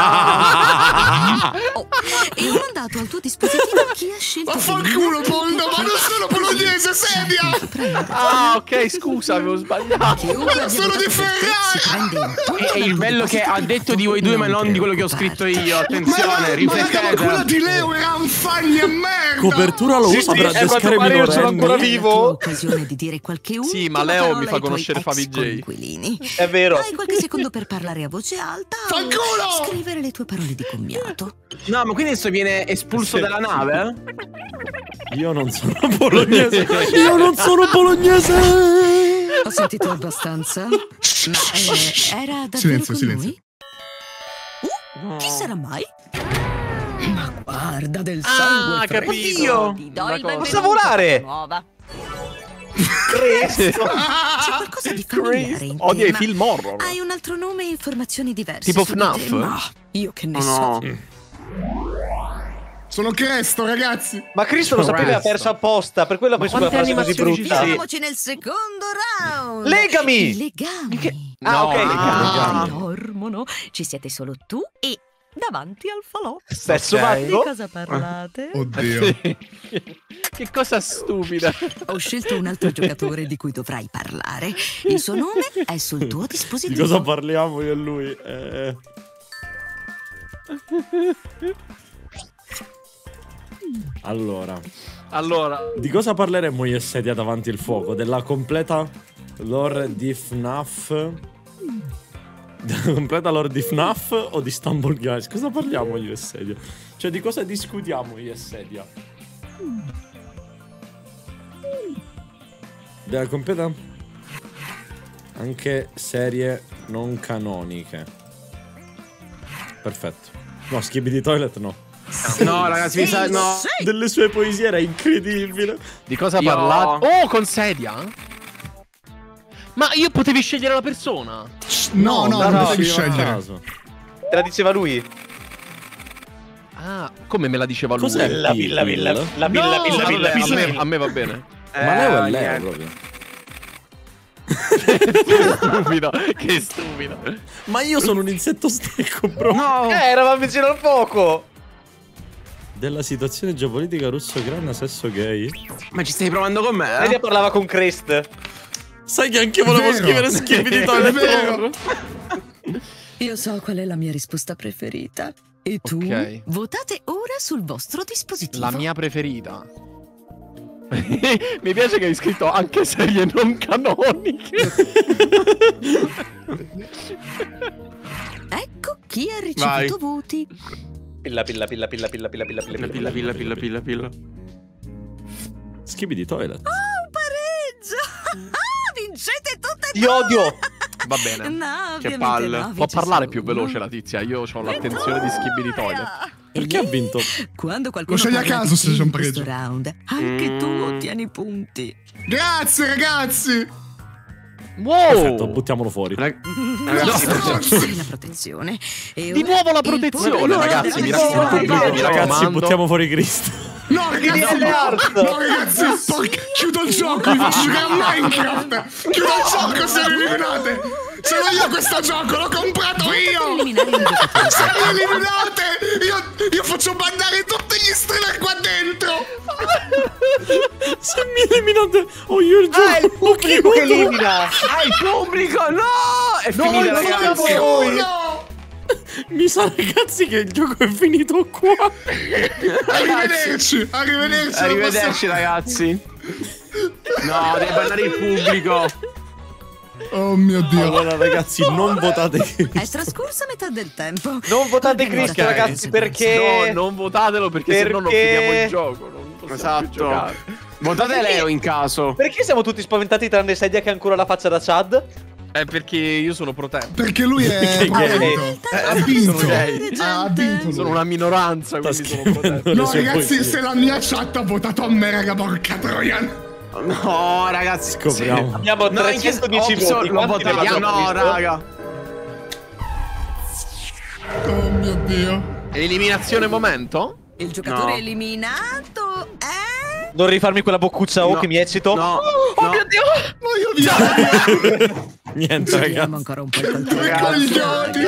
Oh, e ho mandato al tuo dispositivo chi ha scelto. Vaffanculo, Poldo, ma non sono bolognese, Sedia! Ah, ok, scusa, avevo sbagliato. Ma sono di Ferrara! È il bello che ha detto di voi due, ma non di quello che ho scritto io. Attenzione, Ma, ma raga, ma riflettete. quella di Leo era un faglia merda! Copertura lo Sì, usa sì, per a quanto adescare pare io sono ancora minorenni. vivo. Occasione di dire qualche Sì, ultima ma Leo parola mi fa ai tuoi conoscere ex Favi J. coinquilini. È vero. Hai qualche secondo per parlare a voce alta o Fanculo! scrivere le tue parole di commiato. No, ma quindi adesso viene espulso dalla nave? Io non sono bolognese. Io non sono bolognese. Ho sentito abbastanza. Ma eh, era davvero Silenzio, con silenzio. noi? Uh, chi sarà mai? Ma guarda del Ah, sangue capito. fresco. Ti do il D'accordo. benvenuto Posso volare? alla nuova. Cristo. C'è qualcosa di familiare in te, Odia i ma film horror. hai un altro nome e informazioni diverse. Tipo su di FNAF? te? No, io che ne Oh, so. no. Sono Cresto, ragazzi! Ma Cristo lo sapeva, ha perso apposta, per quello ha preso quella quante frase così animazioni brutta. Andiamoci nel secondo round. Legami! I legami. Ah, ok, No, legami. Ti dormono. Ci siete solo tu e davanti al falò. Stesso Ok. Di matto. cosa parlate? Oddio. Che cosa stupida. Ho scelto un altro giocatore di cui dovrai parlare. Il suo nome è sul tuo Di dispositivo. cosa parliamo io e lui? Eh... Allora, Allora, di cosa parleremo io e Sedia davanti al fuoco? Della completa lore di F NAF? Della completa lore di F NAF o di Stumble Guys? Cosa parliamo io e Sedia? Cioè, di cosa discutiamo io e Sedia? Della completa? Anche serie non canoniche. Perfetto. No, Skibidi Toilet no. No, ragazzi, mi sa. No. Delle sue poesie era incredibile. di cosa Io- parlate? Oh, con Sedia? Ma io potevi scegliere la persona? No, no, no, non no, potevi sceglieva a scegliere. caso. Te la diceva lui. Ah, come me la diceva lui? Cos'è? La villa, villa, la villa, No, villa, villa, vabbè, villa, a, me, villa. a me va bene. Ma Leo è Eh, Leo niente. proprio. Che stupido, che stupido. Ma io sono un insetto stecco, bro. No. Eh, eravamo vicino al fuoco. Della situazione geopolitica russo-ucraina, sesso gay. Ma ci stai provando con me? Lei Eh? parlava con Crest. Sai che anche io volevo Vero. scrivere Skibidi È Toilet vero. Horror. Io so qual è la mia risposta preferita. E tu? Ok. Votate ora sul vostro dispositivo. La mia preferita. Mi piace che hai scritto anche serie non canoniche. Ecco chi ha ricevuto Vai. voti. Pilla, pilla, pilla, pilla, pilla, pilla, pilla, Pilla, pilla, pilla, pilla, pilla, pilla. Skibidi Toilet. Un pareggio! Ah, vincete tutte e Ti odio. Va bene. No, ovviamente palle. no, Può vince parlare solo più uno. veloce la tizia. Io ho l'attenzione di Skibidi Toilet. Perché ha vinto? Quando qualcuno Lo scegli a parla caso di se te c'è un in questo pregio. round, anche tu Mm. ottieni punti. Grazie, ragazzi! Perfetto, Wow. buttiamolo fuori. Rag- No, Ragazzi, sei la protezione. E Di ora nuovo la il protezione, punto ragazzi, della mi vittoria. raccomando. Ragazzi, raccomando. buttiamo fuori Cristo. No, ragazzi, D L Art. no, ragazzi, porca, chiudo il gioco, vi faccio giocare a Minecraft. Chiudo il gioco se lo eliminate. Sono io questo gioco, l'ho comprato io. Se mi eliminate, io, io faccio bannare tutti gli streamer qua dentro. Se mi eliminate, ho io il gioco. Ah, è il pubblico che elimina. Ah, il pubblico, no! È No, finita, non ragazzi. no. Mi sa, ragazzi, che il gioco è finito qua. Arrivederci, arrivederci. Arrivederci, ragazzi. No, devi bannare il pubblico. Oh mio Dio. Allora, ragazzi, non votate È trascorsa metà del tempo. Non votate Organizzate Cristo, le ragazzi, conseguenze. perché... No, non votatelo perché, se no non Perché- finiamo il gioco. Non possiamo più Esatto. giocare. Votate Leo in caso. Perché siamo tutti spaventati tranne Sedia che ha ancora la faccia da Chad? È perché io sono pro-tempo. Perché lui è Che gay. protetto. Eh, Ha vinto. Sono gay. Ha vinto lui. Sono una minoranza, quindi sono pro-tempo. No, ragazzi, se la mia chat ha votato a me, raga, porca troia. No, ragazzi. Scopriamo. Abbiamo No, in che- trecentodieci Opso, voti. l'ho Quanti ne votato. abbiamo No, visto? raga. Oh mio Dio. Eliminazione momento? Il giocatore No. eliminato è... Non rifarmi quella boccuccia o No. che mi eccito. No. Oh no. mio Dio! Ma io via. Niente, Vediamo ragazzi. ancora un po' il Due coltello. coglioni.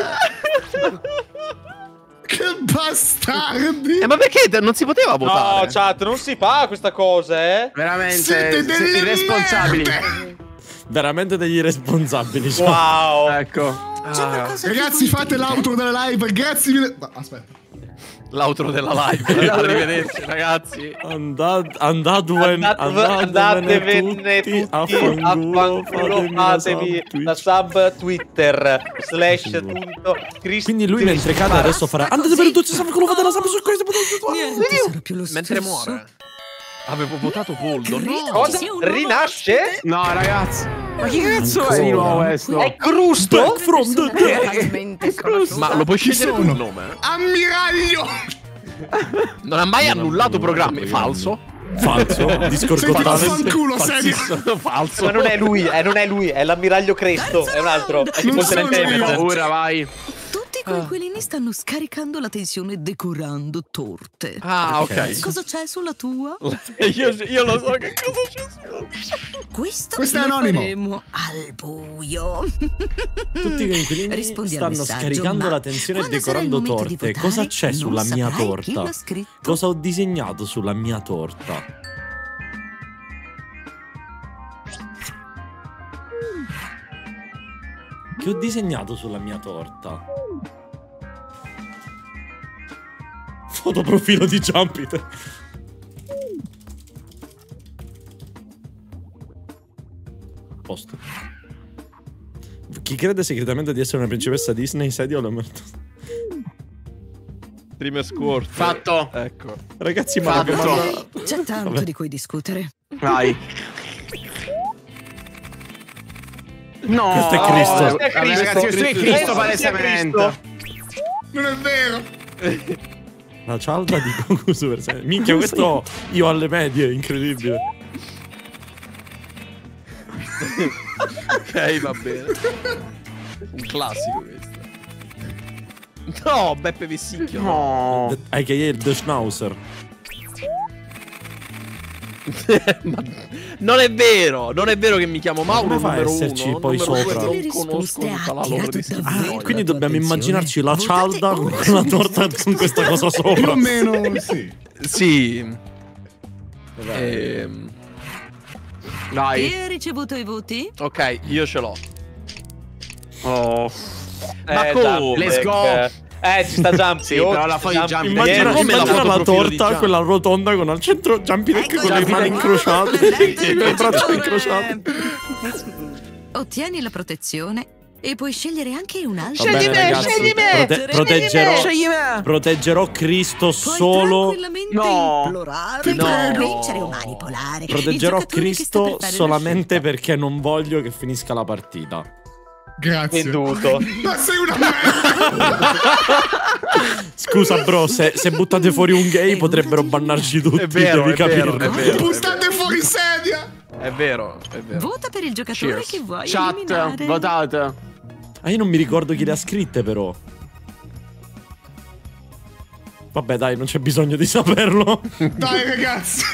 Che bastardi. Eh, ma perché non si poteva votare? No, chat, non si fa questa cosa, eh. Veramente Siete delle irresponsabili. merde. Veramente degli irresponsabili. cioè. Wow. Ecco. Ragazzi, fate l'outro della live. Grazie mille. Ma, aspetta. L'outro della live. Arrivederci, ragazzi. Andate, andatevene, Andatevene andatevene tutti tutti a a fanculo, fanculo, fatevi fatevi la la sub Twitter slash tutto Cristo. Quindi lui mentre cade adesso farà andate per tutti a fanculo, fate la sub su questo. Niente sarà più lo stesso. Mentre muore. Avevo votato Poldo. Credo No. Cosa? ci sia un nuovo Rinasce? No, ragazzi. Ma che cazzo è di nuovo questo? È Crusto? Back from the dead. Realmente sconosciuto. Ma lo puoi scegliere tu sono? il nome? Ammiraglio. Non ha mai annullato programmi. Falso. Falso, Senti, discordatamente vaffanculo, serio. Falso. Ma non è lui, eh, non è lui, è l'ammiraglio Cresto, è un altro. È tipo Non il sono tenente io. Emmet. Paura, vai. Tutti i coinquilini stanno scaricando la tensione decorando torte. Ah, ok. Cosa c'è sulla tua? io, io lo so che cosa c'è. Questo, Questo è lo anonimo. faremo al buio. Tutti i coinquilini Rispondi al stanno messaggio, scaricando ma la tensione e quando sarà il decorando momento di torte. votare, Cosa c'è non sulla mia saprai chi torta? l'ha scritto. Cosa ho disegnato sulla mia torta? Che ho disegnato sulla mia torta? Fotoprofilo di Jumpiter. Posto. Chi crede segretamente di essere una principessa Disney, sedia o la merda? Prima scorso. Fatto. Ecco. Ragazzi, ma Fatto. ma- C'è tanto Vabbè. di cui discutere. Vai. No. Questo è Cristo. Vabbè, Questo è Cristo. ragazzi, questo è Cristo Penso sia palesemente. Non è vero. La cialda di Goku Super Saiyan. Minchia, questo io alle medie, incredibile. Ok, va bene. Un classico questo. No, Beppe Vessicchio. No. A K A il The Schnauzer. Ma non è vero, non è vero che mi chiamo Mauro Come fa a numero esserci uno, poi numero sopra? due, Le non conosco risposte tutta ha la loro attirato descrizione. davvero Ah, quindi la tua dobbiamo attenzione. immaginarci la Votate cialda ora con la subito. torta con questa cosa Più sopra. o meno, sì. Sì. Ehm, Vai. Chi ha ricevuto i voti? ok, io ce l'ho. Oh. Ma Eh, come? Jumping. Let's go. Eh, ci sta Jump. Sì, però la foglia di Jump- Immagina, Come la immagina la, fotoprofilo di torta, Gian. quella rotonda con al centro Jumpy Ecco, con le Jumpy mani Duck. incrociate Presente e le braccia il incrociate. Ottieni la protezione e puoi scegliere anche un altro. Va bene, Scegli ragazzi, scegli prote- proteggerò, Scegli me. proteggerò Cristo Puoi solo. tranquillamente No. implorare No. per vincere o manipolare. Proteggerò Il giocatore che sta Cristo per fare la solamente scelta. perché non voglio che finisca la partita. Grazie. Venduto. Ma sei una merda. Scusa, bro, se, se buttate fuori un gay potrebbero bannarci tutti. È vero, devi è vero, capirlo. è vero. Buttate fuori sedia. È vero, è vero. Vota per il giocatore Cheers. che vuoi Chat, eliminare. votate. Ah, io non mi ricordo chi le ha scritte, però. Vabbè, dai, non c'è bisogno di saperlo. Dai, ragazzi.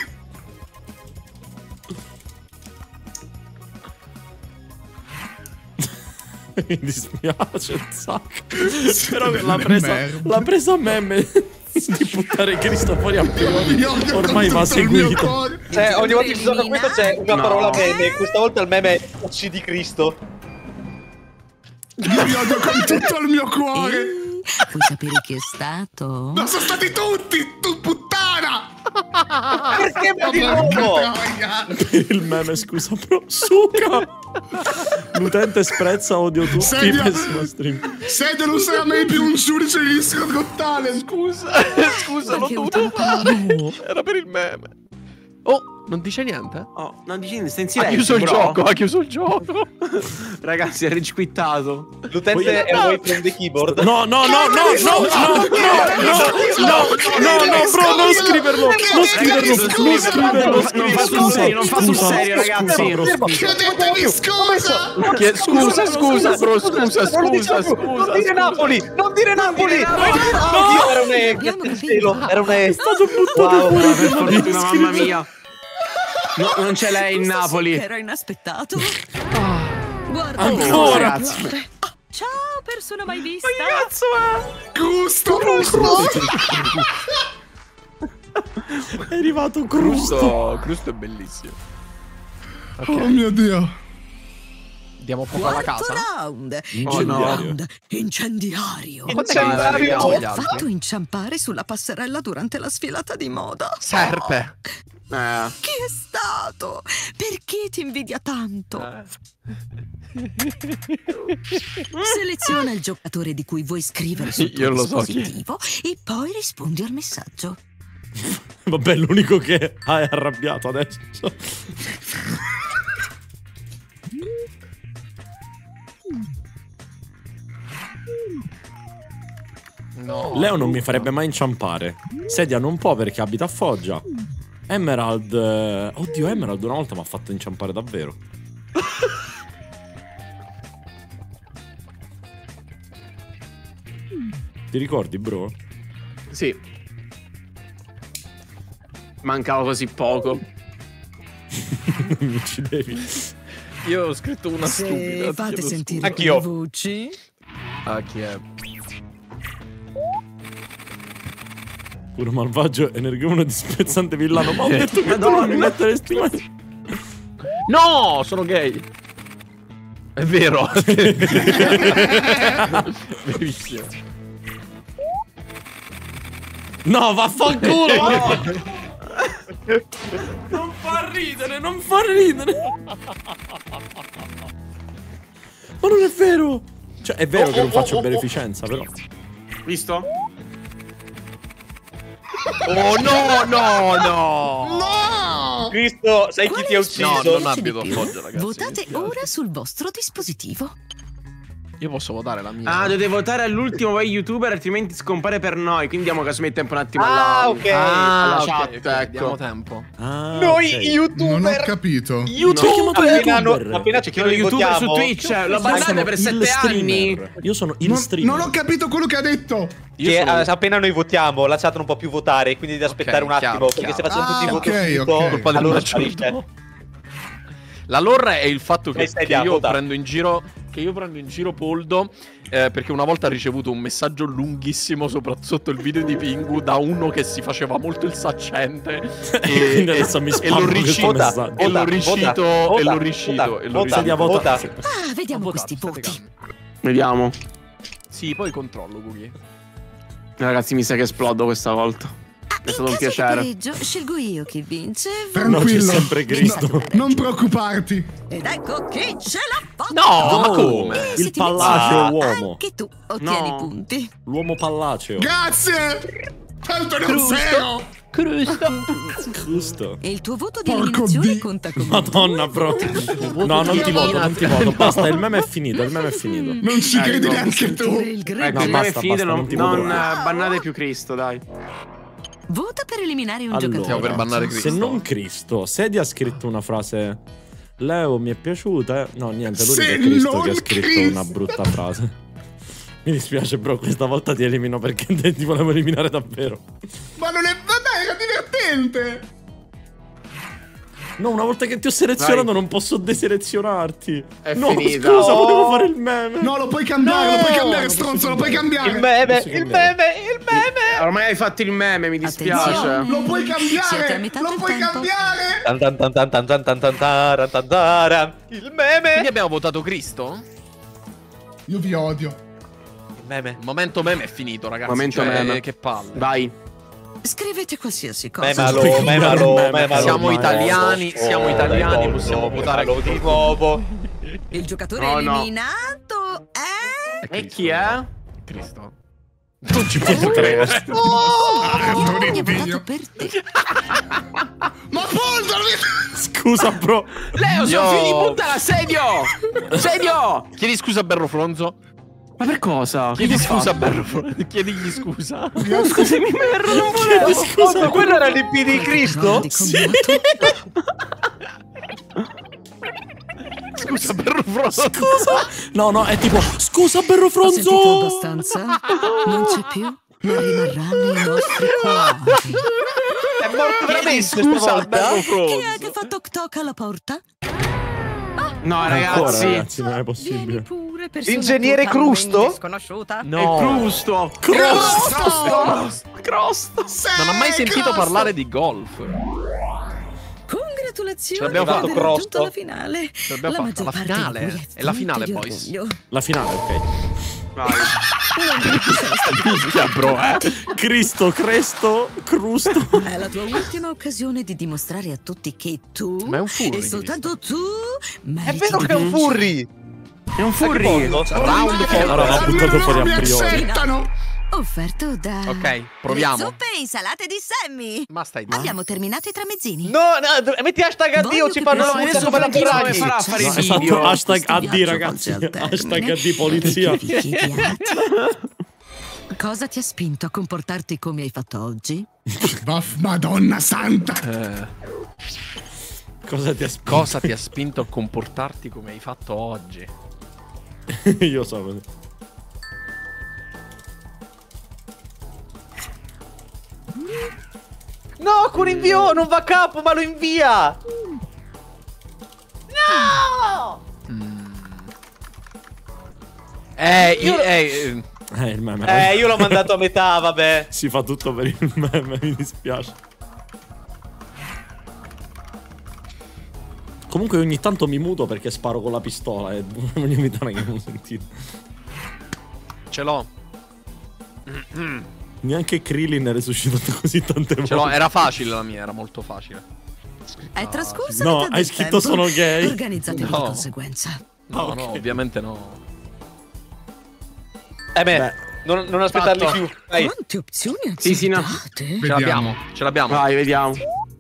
Mi dispiace un sacco. Però l'ha presa, l'ha presa a meme di buttare Cristo fuori a priori. Ormai va seguito. Cioè, ogni volta che ci gioca questo c'è una No. parola meme. Questa volta il meme è uccidi Cristo. Io vi odio con tutto il mio cuore. Vuoi sapere chi è stato? Ma sono stati tutti, tu puttana. Perché Ma di porca nuovo? troia. Per il meme, scusa, bro. Suca. L'utente sprezza, odio tutti. Sedia. Pessimo stream. Sede non sarà mai più un giudice di Discord Got Talent. Scusa, scusa, l'ho Perché dovuto un fare. Era per il meme. Oh, non dice niente? Oh, non dici niente, stai in Ha silenzio, chiuso il bro. gioco, ha chiuso il gioco. Ragazzi, è regiquittato. L'utente è away from the keyboard. No, no, no, no, no, no, no, no, no, no, bro, non scriverlo, non scriverlo, non scriverlo, Non fa sul serio, non fa sul serio, ragazzi. Chiedetevi scusa. Che- Scusa, scusa, bro, scusa, Non lo scusa, diciamo più. Non scusa. dire Napoli! Non dire Napoli! Oddio, era una E, Abbiamo grazie al capito. cielo, era una E. È stato buttato Wow. fuori Per per fortuna, mamma mia. No, non c'è lei in Questo sì Napoli. che era inaspettato. Guarda, Ancora. Ragazzi. ciao, persona mai vista. Gusto. È arrivato Crusto. Crusto, Crusto è bellissimo. Oh mio Dio. Diamo poco alla Quarto casa. round. Oh, no. Round incendiario. Incendiario. Ti gli ha altri? fatto inciampare sulla passerella durante la sfilata di moda. Serpe. Eh. Chi è stato? Perché ti invidia tanto? Seleziona il giocatore di cui vuoi scrivere sul tuo Io lo so chi è. dispositivo e poi rispondi al messaggio. Vabbè, l'unico che ha è arrabbiato adesso. No. Leo non mi farebbe mai inciampare. Sedia non può perché abita a Foggia. Emerald. eh, Oddio, Emerald una volta mi ha fatto inciampare davvero. Ti ricordi, bro? Sì. Mancava così poco. Mi uccidevi. Io ho scritto una Se stupida. ti fate chiedo sentire Anch'io. quelle voci. scusa. Ah, chi è? Puro malvagio, energumeno di spezzante villano. Ma ho detto che tu non mi metteresti mai. No, sono gay. È vero. Verissimo. No, vaffanculo! No. Non fa ridere, non fa ridere. Ma non è vero. Cioè, è vero Oh, che non oh, faccio oh, beneficenza, però. Visto? Oh no, no, no. No. Cristo, sai chi Quale ti ha esperienza ucciso? No, non di abito a più? Foggia, ragazzi, mi Votate dispiace. ora sul vostro dispositivo. Io posso votare la mia. Ah, dovete votare all'ultimo voi youtuber, altrimenti scompare per noi. Quindi diamo casomai tempo un attimo Ah, alla, ok. alla ok, chat, ok, ecco. diamo tempo. Ah, Noi ok. Non ho youtuber. capito. YouTube, Appena, no, YouTuber. appena ci C'è lo chiedono youtuber su votiamo. Twitch, lo Io abbandonate sono per il sette anni. streamer. Io sono il Non, streamer. non ho capito quello che ha detto. Io Che sono- eh, appena noi votiamo, la chat non può più votare, quindi devi aspettare Ok, un attimo. chiaro, perché se chiaro. facciamo tutti i Ah, voti ok, subito, ok. Colpa del allora Marciuto. sparisce. La lore è il fatto che, Dai, stai che io vota. prendo in giro che io prendo in giro Poldo eh, perché una volta ho ricevuto un messaggio lunghissimo sopra sotto il video di Pingu da uno che si faceva molto il saccente e, Quindi adesso mi e spammo l'ho questo ricito messaggio. e l'ho Vota, ricito vota, e l'ho vota, ricito vota, e l'ho vota, Sedia, ricito. vota. vota. Ah, vediamo Ho questi votato, voti. state calmi. Vediamo. Sì, poi controllo, Cookie. Ragazzi, mi sa che esplodo questa volta. Ah, È in stato un caso di piacere. pareggio, scelgo io chi vince. No, c'è Tranquillo. sempre Cristo. No, non preoccuparti. Ed ecco chi ce l'ha fatta. No, ma Oh, come? E se il ti metti pallaceo bene, uomo. Anche tu ottieni No. punti. L'uomo pallaceo. Grazie. Tanto non zero. Giusto. E il tuo voto di Porco eliminazione Dio. conta come Madonna, bro. No, non ti voto, non ti voto. Basta, il meme è finito, il meme è finito. Non ci credi Ecco. neanche tu. il greco. Ecco, No, il meme è basta, finito, basta, non, non ti non voto. eh, bannate più Cristo, dai. Vota per eliminare un Allora, giocatore. Stiamo per bannare se Cristo. non Cristo, Sedia ha scritto una frase. Leo mi è piaciuta. eh. No, niente, lui Se è Cristo non che ha scritto Cristo. una brutta frase. Mi dispiace, bro, questa volta ti elimino perché ti volevo eliminare davvero. Ma non è... Vabbè, era divertente! No, una volta che ti ho selezionato Vai. non posso deselezionarti. È no, finita. scusa, Oh. volevo fare il meme. No, lo puoi cambiare, No! lo puoi cambiare, Non stronzo, posso lo puoi cambiare. Il meme, Posso il cambiare? meme, il meme. Ormai hai fatto il meme, mi dispiace. Attenzione. Lo puoi Siete a cambiare! metà Lo del puoi tempo. cambiare! Tan tan tan tan tan tan tan tan taran tan taran. Il meme. Quindi abbiamo votato Cristo? Io vi odio. Il meme. Il momento meme è finito, ragazzi. Momento cioè, meme. Che palle. Vai. Scrivete qualsiasi cosa. Memalo, Puoi cambiare memalo, il meme. memalo. Siamo ormai. italiani, siamo Oh, italiani, dai, possiamo Bobo, votare memalo di nuovo. Il giocatore No, no. eliminato è... E chi è? Cristo. Non ci posso credere. Ah, Io ho Dio. votato per te. Ma Poldo! Scusa, bro. Leo, Io- sono figli di puttana, sedio! Sedio! Chiedi scusa a Berrofronzo. Ma per cosa? Chiedi Che scusa a fa? Berrofronzo. Chiedigli scusa. Scusami, Merro, non volevo. Scusa, Quello era l'I P di Cristo? Di combatto. Scusa Berrofronzo. Scusa. No, no, è tipo scusa, Berro Ho sentito Fronzo. abbastanza. Non c'è più, ma rimarranno i nostri cuori. È morto veramente Scusa stavolta? Chi è Berrofronzo. che fa toc toc alla porta? No, Ancora, ragazzi. ragazzi, non è Vieni possibile. pure, persona L'ingegnere totalmente Crusto? sconosciuta. È No. Crusto. Crosto! Crosto. Non ho mai sentito Crosto! parlare di golf. Congratulazioni Ce l'abbiamo per fatto, aver raggiunto Crosto. la finale. Ce l'abbiamo La fatta, maggior la parte finale. di voi È la finale, fonte di boys. orgoglio. La finale, ok. Vai. Minchia, bro, eh. Cristo, Cresto, Crusto. È la tua ultima occasione di dimostrare a tutti che tu Ma è un furry, e soltanto tu È meriti vero di che è un vincere. furry. È un furry. Round Allora, l'ha Almeno buttato non fuori a mi priori. accettano! Offerto da Ok, proviamo. Le zuppe e insalate di Sammy. Ma stai Abbiamo terminato i tramezzini. No, no, metti hashtag addio, Voglio ci che fanno la pensiate multa come la Franchino come Ferrari. farà a fare No, i esatto, video? hashtag Questo A D, viaggio ragazzi. volge al termine Hashtag A D polizia. e che vi chiediate, cosa ti ha spinto a comportarti come hai fatto oggi? Vaff, Madonna santa! Eh, Cosa ti aspetta? cosa ti ha spinto a comportarti come hai fatto oggi? Io so. No, con invio non va a capo, ma lo invia. No! Eh, io... eh, Eh, il meme. Eh, io l'ho mandato a metà, vabbè. Si fa tutto per il meme, mi dispiace. Comunque ogni tanto mi muto perché sparo con la pistola e voglio imitare che non ho sentito. ce l'ho. Neanche Krillin è resuscitato così tante volte. Ce l'ho, era facile la mia, era molto facile. È trascorsa No, metà del hai scritto tempo. sono gay. Organizzatevi No. di conseguenza. No, Ok. no, ovviamente no. Eh beh, Beh. non, non aspettarli Fatto. più. Dai. Quante opzioni Sì, sì, no. accettate? Ce l'abbiamo, ce l'abbiamo. Vai, vediamo.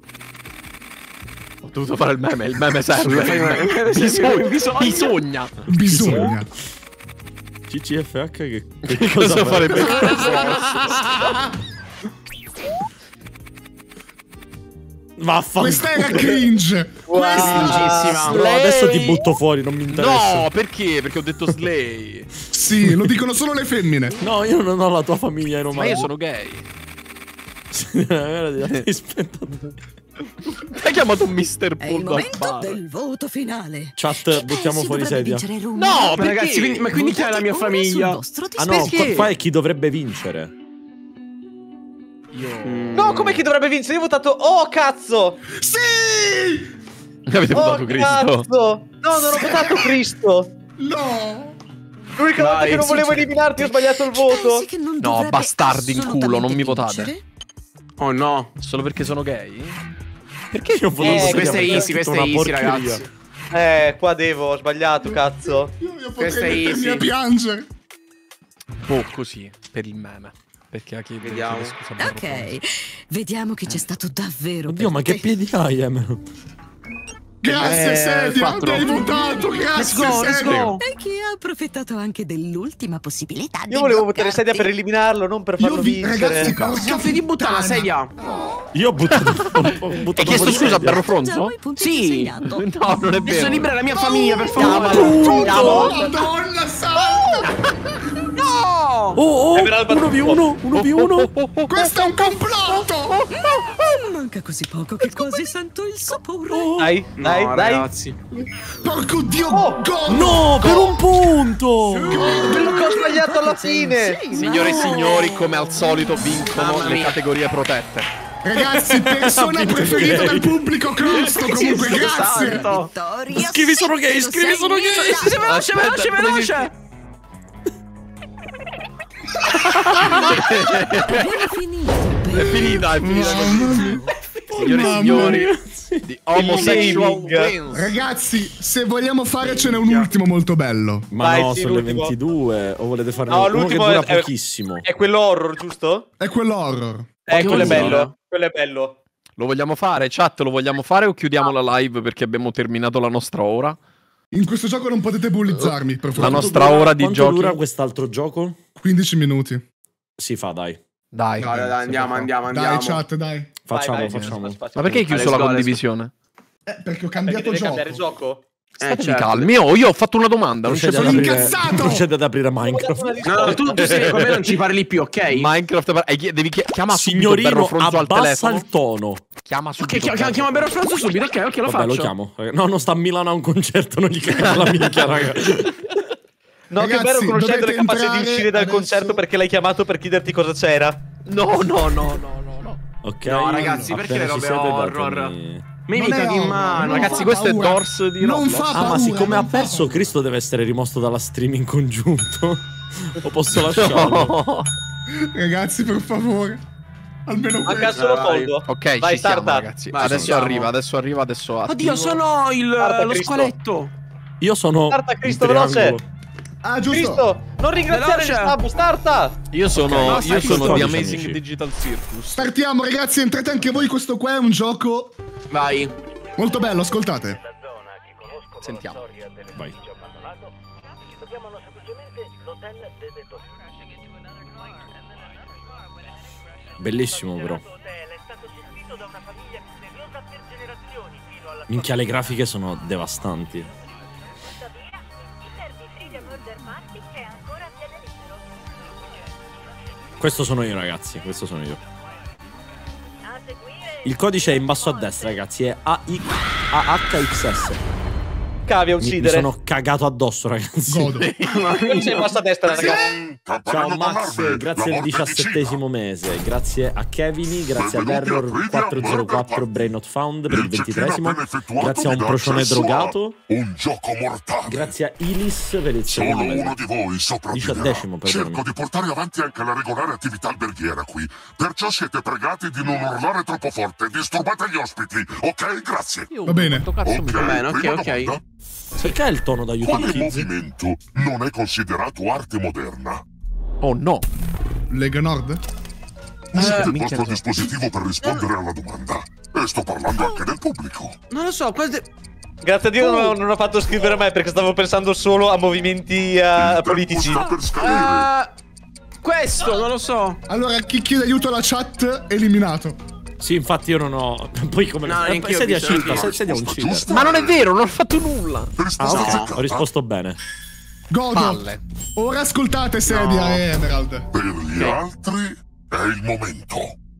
Ho dovuto fare il meme, il meme serve. Fai il meme. Bisogna. Bisogna. Bisogna. Bisogna. C C F H che, che Cosa cosa farebbe? Vaffanculo. Questa era cringe! Cringissima. No, adesso ti butto fuori, non mi interessa. No, perché? Perché ho detto Slay. Sì, lo dicono solo le femmine. No, io non ho la tua famiglia in Ma Romagna. io sono gay. Aspetta. Hai chiamato mister È il Poldo al momento bar. del voto finale. Chat, buttiamo Chi fuori pensi sedia. dovrebbe vincere il Room? No, Ma perché? ragazzi, quindi, ma quindi chi è la mia Votate ora sul famiglia? vostro Ah no, discorso. Perché? qua è chi dovrebbe vincere. Io... No, come chi dovrebbe vincere? Io ho votato. Oh, cazzo! Sì! Avete Oh, votato Cristo? cazzo! No, non ho votato Cristo! No! L'unica volta Vai, che non volevo Sinceramente, eliminarti ho sbagliato il pensi voto! che non No, dovrebbe bastardi in culo, non mi votate. assolutamente Oh no. Solo perché sono gay? Perché io ho votato Eh, sedia? questa è Perché easy, scritto questa è una easy, porcheria. ragazzi. Eh, qua devo, ho sbagliato, cazzo. Io, io Questa potrei è mettermi easy. a piangere. Boh, così, per il meme. Perché a chi Vediamo. chiede scusa, Barro Ok, vediamo chi c'è stato davvero. Oddio, per ma che te. piedi hai, Emerald? Grazie, Eh, sedia! quattro. Mi hai votato! Let's Grazie, go, let's sedia! go. E chi ha approfittato anche dell'ultima possibilità di Io volevo votare sedia per bloccarti. eliminarlo, non per farlo Io vi- vincere. ragazzi, Cazzo di buttare la sedia. Io ho buttato, ho buttato Hai chiesto fuori scusa a sedia. Barro Già, Fronzo? voi punti Sì. di segnato. No, non è Adesso vero. libera la mia famiglia, per favore. Tutto! Andiamo. Madonna santa! No! Oh, oh, uno v uno, uno v uno. Questo è un complotto! Manca così poco che quasi sento il sapore. Dai, dai, No, dai. ragazzi. Porco dio, God! No, per un punto. Quello che ho sbagliato alla fine. Signore e signori, come al solito, vincono Mamma le mia. categorie protette. Ragazzi, persona preferita dal pubblico, Crosto, comunque, grazie! Vittoria. Scrivi sono gay, Lo scrivi sei sono gay. Veloce, veloce, veloce, Aspetta, veloce. È finito. È finita, è finita così. Signore e Mamma signori, mia. di homosexual gaming. wins. Ragazzi, se vogliamo fare, ce n'è un ultimo molto bello. Ma Vai, no, sì, sono le l'ultimo. ventidue. O volete fare No, uno che l'ultimo dura è- pochissimo? È quello horror, giusto? È quell'horror. Eh, quello è Oddio. bello. Quello è bello. Lo vogliamo fare? Chat, lo vogliamo fare o chiudiamo la live perché abbiamo terminato la nostra ora? In questo gioco non potete bullizzarmi, per La favore. nostra ora di Quanto giochi. dura quest'altro gioco? quindici minuti. Si fa, dai. Dai. No, dai, dai, andiamo, andiamo, andiamo. Dai, chat, dai. Facciamo, Vai, vai, facciamo. spazio, spazio. Ma perché hai chiuso Let's la go, let's go. condivisione? Eh, perché ho Perché cambiato deve gioco. cambiare gioco? Eh, State certo. calmi. Oh, io ho fatto una domanda. Non c'è Procede ad sono aprire, incazzato! procede ad aprire Minecraft. No, no, tu, tu sei con me, non ci parli più, ok? Minecraft. eh, chi- Devi chi- chiama subito Signorino, Berro Fronzo al abbassa telefono. il tono. Chiama Ok, subito. chiama, chiama, chiama Berro Franzo subito, ok, ok, lo Vabbè, faccio. lo chiamo. No, non sta a Milano a un concerto, non gli caga la minchia, raga. No, che Ragazzi, bello conoscendolo è dovete capace di entrare uscire dal adesso. concerto perché l'hai chiamato per chiederti cosa c'era. No, no, no, no, no, no. Ok. No, ragazzi, perché appena le ci robe siete, horror? datemi- Me Non li è caghi in horror, mano. non Ragazzi, fa questo è paura. Dors di Non Roblox. fa Ah, paura, ma siccome ha non fa perso, paura. Cristo deve essere rimosso dalla stream in congiunto. O posso lasciarlo? No. Ragazzi, per favore. Almeno Manca questo. solo Vai. Foldo. Ok, Vai, ci siamo, starta. ragazzi. Vai, adesso ci siamo. arriva, adesso arriva, adesso attivo. Oddio, sono il, Guarda, lo Cristo. squaletto. Io sono. Starta, il Cristo, veloce. triangolo. Ah, giusto. Cristo, non ringraziare il Veloce. sub, starta! Io sono, Ok, no, io stai sono con The codici, Amazing amici. Digital Circus. Partiamo, ragazzi, entrate anche voi. Questo qua è un gioco Vai. molto bello, ascoltate. Sentiamo. Vai. Bellissimo, però. Minchia, le grafiche sono devastanti. Questo sono io, ragazzi. Questo sono io. Il codice è in basso a destra, ragazzi. È A H X S. Cavi a Mi, mi uccidere. sono cagato addosso, ragazzi. Godo. Non c'è bassa a destra, ragazzi. Ciao Max, grazie al diciassettesimo mese. Grazie a Kevin, grazie a Error quattrocentoquattro Brain Not Found per il ventitreesimo. Grazie a un procione drogato. Un gioco mortale. Grazie a Ilis per il Solo secondo uno mese. di voi sopravviverà. Diciattesimo, perdonami. Cerco di portare avanti anche la regolare attività alberghiera qui. Perciò siete pregati di non urlare troppo forte. Disturbate gli ospiti. Ok, grazie. Va bene. Quanto cazzo Ok, mi Va bene, ok, prima ok. domanda. Perché è il tono da YouTube Quale Kids? movimento non è considerato arte moderna? Oh no. Lega Nord? Usate il minchia, vostro no. dispositivo per rispondere alla domanda. E sto parlando anche del pubblico. Non lo so, queste... Grazie a Dio non, ho- non ho fatto scrivere a me perché stavo pensando solo a movimenti eh, Il tempo politici. sta per scadere. Ah, questo, non lo so. Allora, chi chiede aiuto alla chat, eliminato. Sì, infatti io non ho. Poi come. No, Eh, neanch'io ho Sedia visto, cheat, neanch'io. se- sedia un Risposta cheater. giusta. Ma non è vero, non ho fatto nulla. Ah, Risposta ok, azzeccata. ho risposto bene. Godo. Palle. Ora ascoltate Sedia No. e Emerald. Per gli altri è il momento.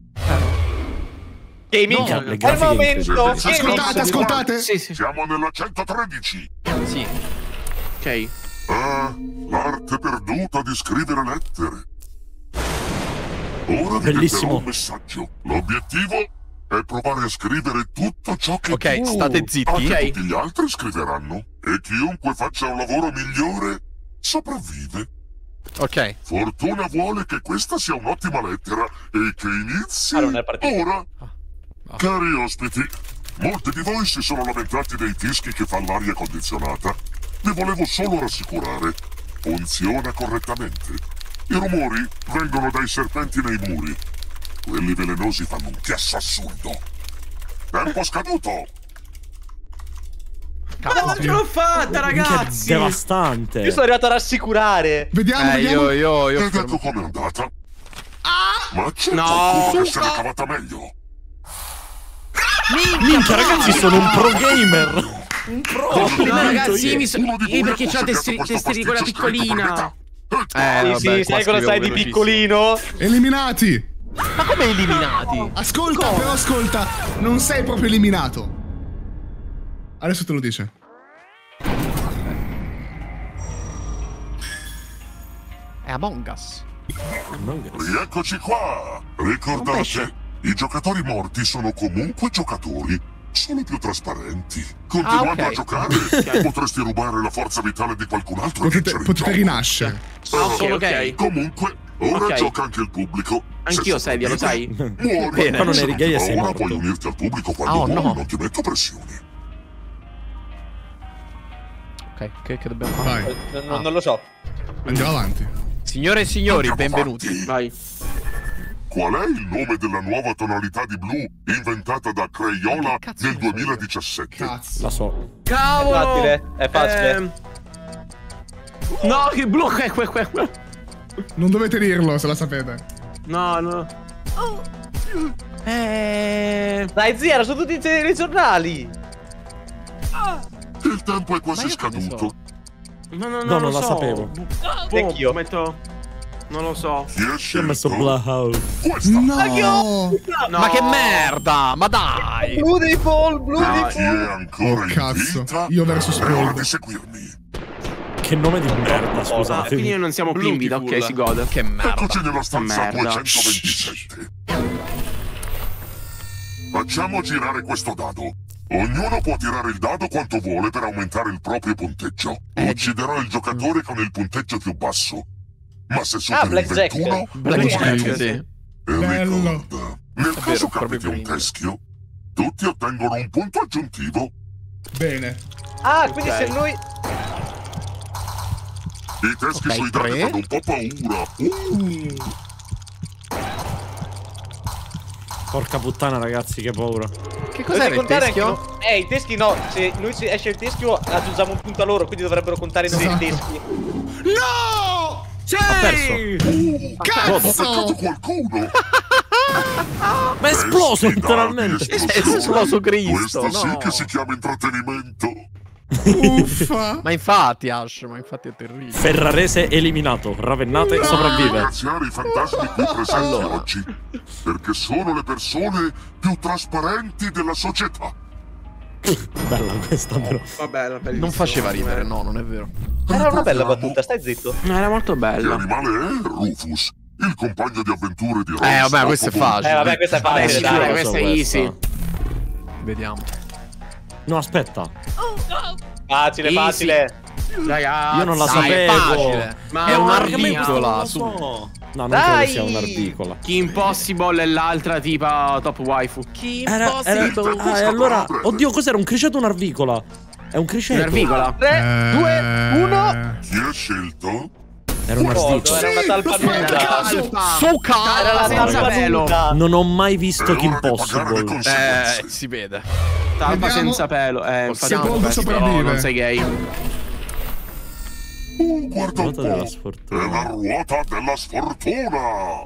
Gaming, No, le è il grafiche momento. incredibili. Siete Gaming. Ascoltate, ascoltate. Sì, sì. Siamo nella centotredici. Sì. Ok. Ah, l'arte perduta di scrivere lettere. Ora vi Bellissimo. metterò un messaggio. L'obiettivo è provare a scrivere tutto ciò che Ok, tu- state zitti. Ok. tutti gli altri scriveranno. E chiunque faccia un lavoro migliore sopravvive. Ok. Fortuna vuole che questa sia un'ottima lettera e che inizi Ah, non è partita. ora. Cari ospiti, molti di voi si sono lamentati dei fischi che fa l'aria condizionata. Vi volevo solo rassicurare. Funziona correttamente. I rumori vengono dai serpenti nei muri. Quelli velenosi fanno un chiasso assurdo. Tempo scaduto! Ma non ce l'ho fatta, Minchia, ragazzi. devastante. Io sono arrivato a rassicurare. Vediamo, Eh, vediamo. io, io, io Ed ecco com'è andata. Ma c'è No. qualcuno che se l'è cavata meglio. Minchia, ragazzi, sono un pro gamer. Un pro. No, ragazzi, io mi so... Uno di voi Io ha perché c'ho consegnato testi- questo testierina quella pasticcio scritto per piccolina. metà. Eh, Sì, vabbè, sì, qua sai cosa scrivevo sai di velocissimo. piccolino? Eliminati. Ma come eliminati? Ascolta, però ascolta, non sei proprio eliminato. Adesso te lo dice. È Among Us. Rieccoci qua! Ricordate, i giocatori morti sono comunque giocatori, solo più trasparenti. Continuando Ah, ok. a giocare, potresti rubare la forza vitale di qualcun altro e Potete, vincere il potete gioco. rinascere. Ah, Ah, ok, ok. Comunque, ora Ok. gioca anche il pubblico. Anch'io, Se Sedia, lo sai? Muori. Bene. Qua non Se eri gay e ti va sei ora, morto. puoi unirti al pubblico quando Oh, vuoi, no. non ti metto pressioni. Ok, che, che dobbiamo fare? Vai, Non, non- non lo so. andiamo avanti. Signore e signori, Andiamo benvenuti. avanti. Vai. Qual è il nome della nuova tonalità di blu inventata da Crayola Che cazzo nel ne so io? duemiladiciassette? Cazzo. La so. Cavolo! È facile, è facile. Ehm, No, che blu è que, que, que. Non dovete dirlo se la sapete. No, no. Eh... Dai, zia, sono tutti i telegiornali. Il tempo è quasi Ma io che ne scaduto. No, no, no, No, lo non la so. sapevo. Boh, Anch'io. metto... Non lo so. Chi è Ci ho messo scelto? Bloodhouse. Questa. No! No. Ma che merda! Ma dai! Bloody Fall, Bloody Per chi è ancora Oh, in cazzo. vita, Io verso è ora Spold. di seguirmi. Che nome di merda, Ah, scusate. quindi noi non siamo più in vita, ok, Beautiful. si gode. Che merda. Eccoci nella stanza merda. duecentoventisette. Facciamo girare questo dado. Ognuno può tirare il dado quanto vuole per aumentare il proprio punteggio. Ucciderò il giocatore con il punteggio più basso. Ma se superi il Blackjack. ventuno, Blackjack, uccidi. sì. E Bello. ricorda, nel caso vero, capiti proprio un bello. teschio, tutti ottengono un punto aggiuntivo. Bene. Ah, quindi Ok. se noi... I teschi Ok, sui dadi tre. fanno un po' paura. Uh, Porca puttana, ragazzi, che paura. Che Dovete cos'era il contare anche teschio? no- Eh, i teschi no. Se noi se esce il teschio aggiungiamo un punto a loro, quindi dovrebbero contare i nostri Esatto. teschi. No! Ho perso. uh, ho Cazzo! beccato qualcuno. Ma è esploso Teschi, letteralmente. dadi, È esploso Cristo, Questo sì no. che si chiama intrattenimento. Uffa. Ma infatti, Ash, ma infatti è terribile. Ferrarese eliminato. Ravennate sopravvive. Ringraziare i fantasmi qui presenti oggi, perché sono le persone più trasparenti della società. Bella questa, però. Vabbè, era bellissimo. Non faceva ridere, no, non è vero. Era una bella battuta, stai zitto. No, era molto Che bello. animale è Rufus, il compagno di avventure di Ross. Eh, vabbè, questo è Toppo facile. Eh, vabbè, questa è Vabbè, facile, sì, dai. dai, lo questa è easy. Vediamo. No, aspetta. Facile, Easy. facile. Ragazzi. Io non la Dai, è sapevo. facile. Ma È no, un'arbicola. Non Su. so. No, non Dai. credo sia un'arbicola. Chi Impossible e l'altra tipa top waifu. Chi Era, era, ah, e allora, oddio, cos'era? Un criceto o un'arvicola? È un criceto. Un'arvicola. tre, due, uno. Chi ha scelto? Era un'arvicola. Era una talpa nuda. Soca! Era la senza talpa pelo. nuda. Non ho mai visto È Kim ora di pagare le Possible. conseguenze. Eh, si vede. Talpa Vediamo. senza pelo. Eh, infatti Possiamo- non questo, sopravvive. non sei gay. Uh, guarda un Ruota della po'. sfortuna. È la ruota della sfortuna.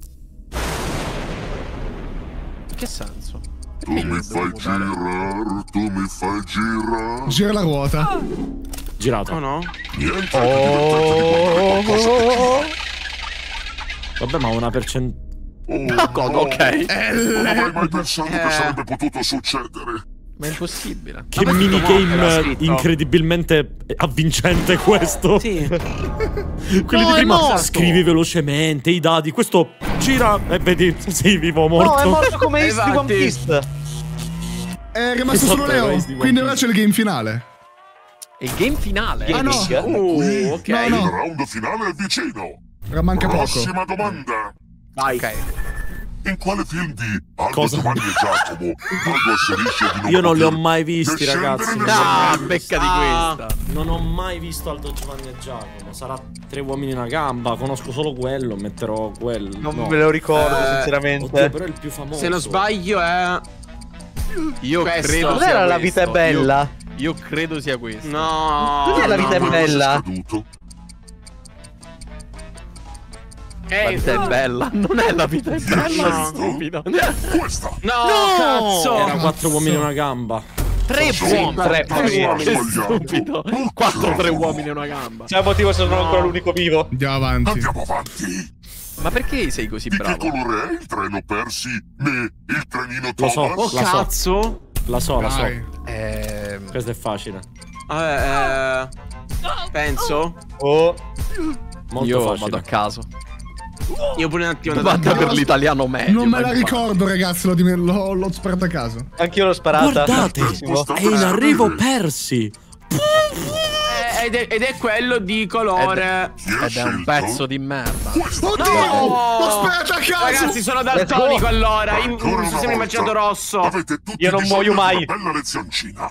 Che senso? Tu mi fai girare, tu mi fai girare. Gira la ruota. Girato. Oh no? Niente è più divertente di guardare qualcosa che Vabbè, ma una percentuale. gira. Oh, God, no. ok. Non avrei mai pensato che Eh. sarebbe potuto succedere. Ma è impossibile. Che Vabbè, tutto mo- era minigame scritto. incredibilmente avvincente questo. Sì. Quelli No, di è prima morto. scrivi velocemente i dadi. Questo gira e vedi, sei vivo o morto. No, è morto come Ace di Infatti. One Piece. È rimasto Che solo sapevo, Leo. Ace di One Quindi ora Piece. c'è il game finale. È il game finale. Ah no. Uh, ok. No, Il no. round finale è vicino. Ora manca poco. Prossima domanda. Vai. Ok. In quale film di Aldo, Cosa? Giovanni e Giacomo Aldo asserisce di non Io non li ho poter mai visti, descendere ragazzi. nel Ah, sangue? becca di Ah. questa. Non ho mai visto Aldo, Giovanni e Giacomo. Sarà Tre uomini in una gamba. Conosco solo quello. Metterò quello. Non no. me lo ricordo, Eh, sinceramente. Oddio, però è il più famoso. Se non sbaglio è... Io Questo. credo Non sia era La questo. vita è bella? Io, io credo sia questo. No. Non è La vita è Quando bella? sei scaduto? La Eh, vita è bella. Non è la vita è bella, No. stupido. Questa. No, cazzo. Era Cazzo. quattro uomini in una gamba. Tre uomini. Tre uomini. Che stupido. Quattro, tre uomini e una gamba. C'è un motivo se sono ancora l'unico vivo. Andiamo avanti. Andiamo avanti. Ma perché sei così Di bravo? che colore è il treno Percy? Ne, il trenino Lo so. Thomas? Oh La so. cazzo. La so, la so. Dai. Ehm... Questo è facile. Vabbè, eh, penso. Oh. Molto Io facile. vado a caso. Io pure un attimo. Domanda per l'italiano medio. Non me ma la infatti. ricordo, ragazzi. L'ho, dim- l'ho, l'ho sparata a caso. Anch'io l'ho sparata. Guardate, è in arrivo Percy. Eh, ed, è, ed è quello di colore. Chi ha Ed è un scelto? pezzo di merda. Oddio! No! L'ho sparata a caso! Ragazzi, sono Let's daltonico go. allora. Io mi Ancora sono una sempre volta. immaginato rosso. Avete tutti Io non bisogno muoio di mai. una bella lezioncina.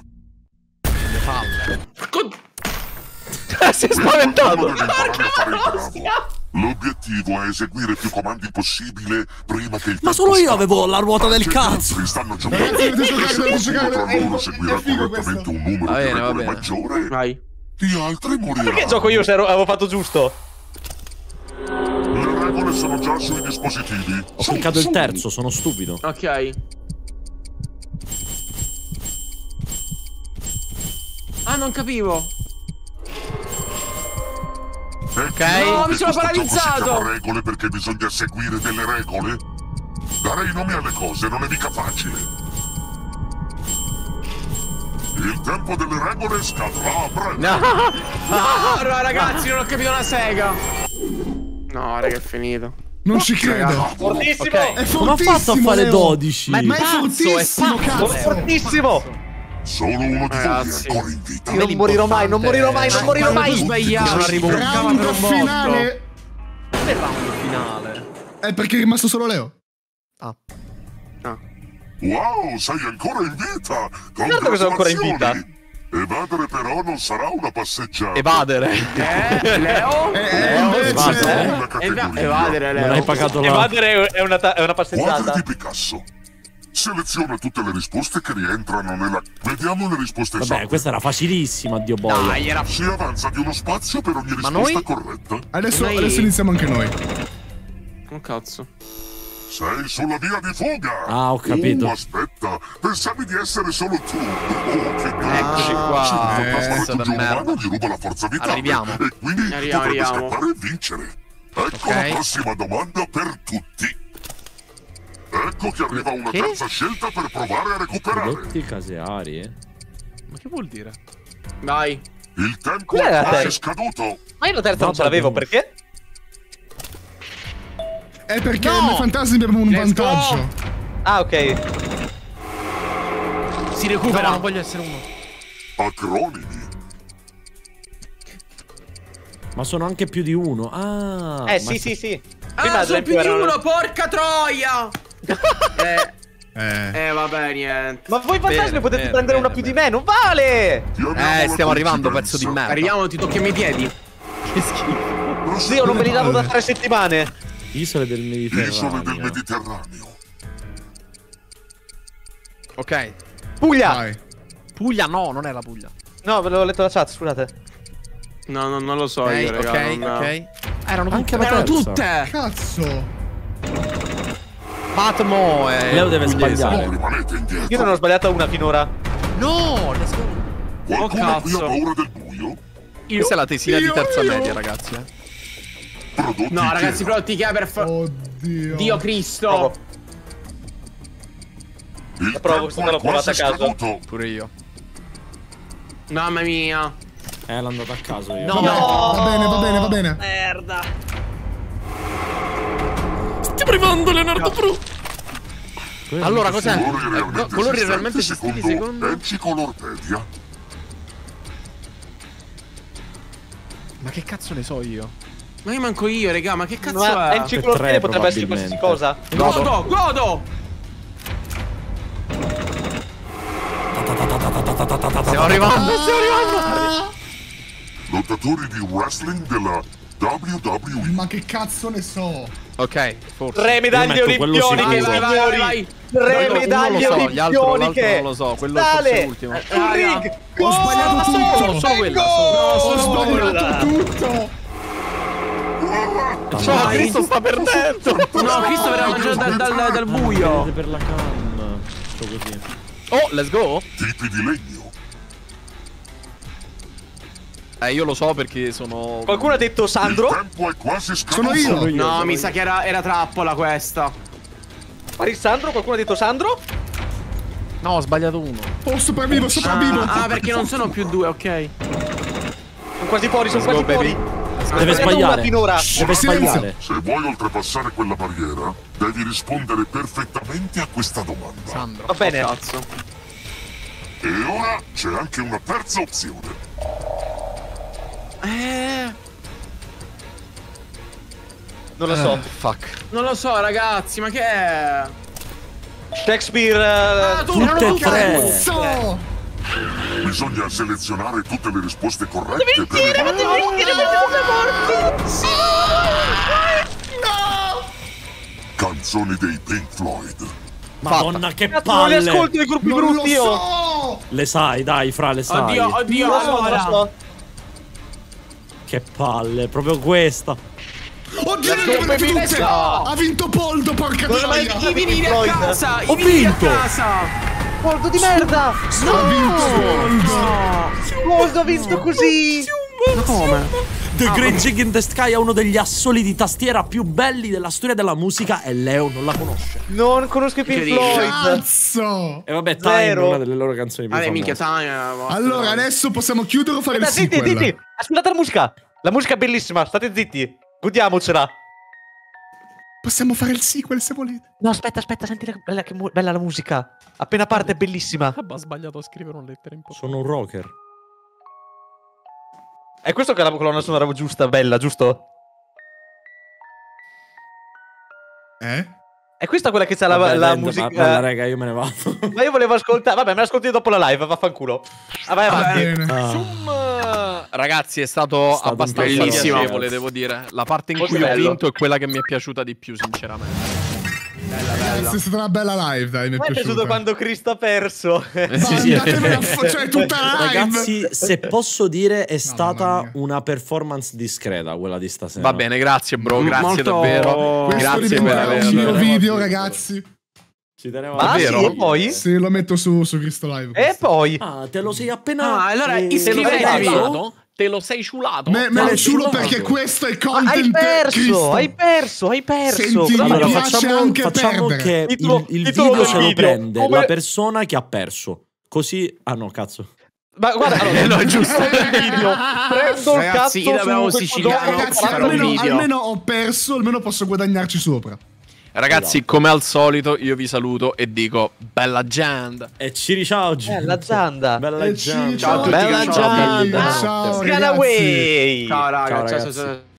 Con- Si è spaventato. Devi imparare a fare il bravo. L'obiettivo è eseguire più comandi possibile prima che il Ma tempo solo io scappi. avevo la ruota del Anche gli cazzo. altri stanno giocando. Ragazzi, dovete giocare, Se dovete giocare. qualcuno tra È- loro è seguirà figo correttamente questo. un numero Va di bene, va regole bene. maggiore, Vai. gli altri moriranno. Perché gioco io se ero- avevo fatto giusto? Le regole sono già sui dispositivi. Ho cliccato il terzo, sono stupido. Ok. Ah, non capivo. Ok. No, mi sono Si paralizzato. chiama regole perché bisogna seguire delle regole. Dare i nomi alle cose non è mica facile. Il tempo delle regole scadrà a breve. No, no, ragazzi, non ho capito una sega. No, raga, è finito. Non ci credo. Fortissimo! È Come ha fatto a fortissimo, fare Leo. dodici? Ma è pazzo, è fortissimo, pazzo. Sono cazzo. fortissimo! Solo uno di voi è Ragazzi. ancora in vita. Io non morirò mai, non morirò mai, non morirò Quando tu mai! sbagliavi, Non arrivo un toccava Round per un botto. finale. Come il round finale? È perché è rimasto solo Leo. Ah. Wow, sei ancora in vita! Certo che sono ancora in vita. Congratulazioni! Evadere però non sarà una passeggiata. Evadere. Eh, Leo? Eh, Una invece... categoria. Eva- evadere, Leo. Non hai pagato la... Evadere è una, ta- è una Quadri passeggiata. di Picasso. Seleziona tutte le risposte che rientrano nella... Vediamo le risposte Vabbè, esatte. questa era facilissima, Dio boia. Dai, era... Si avanza di uno spazio per ogni Ma risposta noi? corretta. Adesso, Noi- adesso iniziamo anche noi. Oh, cazzo. Sei sulla via di fuga! Ah, ho capito. Oh, aspetta, pensavi di essere solo tu. Oh, che Eccoci qua. Sì, Eh, il fantasma pezzo raggiunge di un merda. umano, gli ruba la forza vitale. Arriviamo. E quindi Arriviamo, potrebbe arriviamo. scappare e vincere. Ecco Ok. la prossima domanda per tutti. Ecco che arriva una Che? terza scelta per provare a recuperare. Prodotti caseari, eh. Ma che vuol dire? Vai. Il tempo Cos'è la è quasi terza? scaduto. Ma io la terza non ce l'avevo, perché? È perché No! noi fantasmi abbiamo un Let's vantaggio. Ah, ok. Si No, recupera. non voglio essere uno. Acronimi. Ma sono anche più di uno. Ah. Eh, ma- sì, sì, sì. Ah, Prima, ad sono esempio, più di erano- uno, porca troia! eh, Eh. eh, vabbè, niente. Ma voi fantasmi Bene, potete bene, prendere bene, una più di bene. me, non vale! Ti abbiamo Eh, la stiamo arrivando, pezzo coincidenza. di merda. Arriviamo, ti tocchiamo i piedi. Che schifo. Zio, non me li davo da tre settimane. Isole del Isole del Mediterraneo. Mediterraneo. Ok. Puglia! Vai. Puglia no, non è la Puglia. No, ve l'ho letto la chat, scusate. No, no, non lo so Ok, io, raga. ok, non- ok. Erano tutte. Anche la Erano terza. tutte! Cazzo. Patmo è Leo deve pugliese. sbagliare. No, rimanete indietro. Io non ho sbagliato una finora. No, let's go. Qualcuno Oh, qui ha cazzo. paura del buio? Questa è la tesina di io, terza io. media, ragazzi. Eh. Prodotti No, ragazzi, Ikea. prodotti che per fa... Oddio. Dio Cristo! Provo. Il provo, tempo questa l'ho è quasi provata a caso. scaduto. Pure io. Mamma mia. Eh, l'ho andato a caso io. No. Vabbè, va bene, va bene, va bene. Merda. Stiamo arrivando, Leonardo Bru. Allora, cos'è? Colori Eh, realmente co- colori esistenti realmente esistiti secondo... Enciclorpedia. Ma che cazzo ne so io? Ma io manco io, raga, ma che cazzo Ma è? enciclopedia tre, potrebbe essere qualsiasi cosa. Godo, godo! Stiamo arrivando, stiamo arrivando. Lottatori di wrestling della W W E. Ma che cazzo ne so? Ok, forse. Tre medaglie Io metto quello olimpioniche, sicuro. Vai, vai, signori. vai. Tre Uno- medaglie uno lo so, gli altro- olimpioniche. l'altro non lo so, quello è Dale. forse l'ultimo. Sul ring. Ho sbagliato tutto. Solo quella. Ho Solo... sbagliato tutto. Ciao, Vai. Cristo sta perdendo. No, Cristo verrà mangiato dal, dal, dal buio. Vedete per la cam. Sto così. Oh, let's go. Tipi di legno. Eh, io lo so perché sono... Qualcuno ha detto Sandro? Il tempo è quasi scaduto. Sono io. Sono io, No, sono mi io. sa che era, era trappola questa. Pari Sandro? Qualcuno ha detto Sandro? No, ho sbagliato uno. Oh, sopravvivo, sopravvivo. Ah, ah, perché non sono più due, ok. Sono quasi fuori, sono quasi fuori. Deve sbagliare. Finora. Deve sbagliare. Se vuoi oltrepassare quella barriera, devi rispondere perfettamente a questa domanda. Sandro. Va bene. Oh, cazzo. E ora c'è anche una terza opzione. Eh, Non lo so. Eh, fuck. non lo so, ragazzi, ma che è? Shakespeare. Ah, eh, tu, Tutte e non tre. Cazzo! Bisogna selezionare tutte le risposte corrette per... Canzoni dei Pink Floyd. Madonna, che Cazzo, non li palle. ascolto i gruppi Non brutti lo io. so! Le sai, dai, fra, le sai. Oddio, oddio, Non lo so, non lo allora. so. Che palle, proprio questa. Oddio, Let's le go, avete baby, let's tutte! go! Ha vinto Poldo, porca Non ho mai troia! I vinili a Floyd. casa, i Ho vinili vinto. a casa. Poldo di merda. Ha vinto Poldo! Poldo ha vinto così. Ma come? The Great Gig in the Sky è uno degli assoli di tastiera più belli della storia della musica e Leo non la conosce. Non conosco i Pink Che dici? Floyd. Cazzo! E vabbè, Time Zero. è una delle loro canzoni più Vabbè, famose. minchia, time. Allora, adesso possiamo chiudere o fare il Aspetta, zitti, sequel? zitti. Ascoltate la musica. La musica è bellissima. State zitti. Godiamocela. Possiamo fare il sequel se volete. No, aspetta, aspetta. Senti la, bella, che mu- bella la musica. Appena parte è bellissima. Ha sbagliato a scrivere una lettera importante. Sono un rocker. È questo che è la colonna sonora giusta, bella, giusto? Eh? È questa quella che c'ha la, Vabbè, la dai, musica. ma- Bella, raga, io me ne vado. Ma io volevo ascoltare. Vabbè, me l'ascolti dopo la live, vaffanculo. Ah, vai avanti. Bene. Ah. Zoom. Ragazzi, è stato, stato abbastanza bellissimo. piacevole, devo dire. La parte in Molto cui ho bello. vinto è quella che mi è piaciuta di più, sinceramente. Ragazzi, è stata una bella live, dai, mi è Mi è piaciuto piaciuta. quando Cristo ha perso. Ma andatevene a fo- cioè, tutta la live! Ragazzi, se posso dire, è stata mia. una performance discreta quella di stasera. Va bene, grazie bro, M- grazie molto- davvero. Questo Grazie per diventerà un mio averlo. video, ragazzi. Ci tenevo Ah, a sì, Davvero? e poi? Se lo metto su, su Cristo Live. E questo. poi? Ah, te lo sei appena. Ah, allora eh, Te lo sei iscrivetevi. ciulato? Te lo sei ciulato? Me, me No, lo giuro ciulato. perché questo è il Ah, content hai perso, Cristo. hai perso, hai perso. Senti, Bravo. Allora, Mi piace facciamo, anche facciamo perdere. che il, Titolo- il titolo video del se lo video. prende Come- la persona che ha perso. Così. Ah, no, cazzo. Ma guarda, allora, no, è giusto. il video. Prendo il Ragazzi, cazzo io da bravo su questo siciliano, gioco, Ragazzi, farò un almeno, video. almeno ho perso, almeno posso guadagnarci sopra. Ragazzi, come al solito, io vi saluto e dico bella gente. E ci ciao. Bella zanda. Bella E ci- gente. Ciao a tutti, Bella ciao, gente. bella Ciao, Scan ragazzi. away. Ciao, raga, Ciao, ciao, ragazzi. ciao, ciao.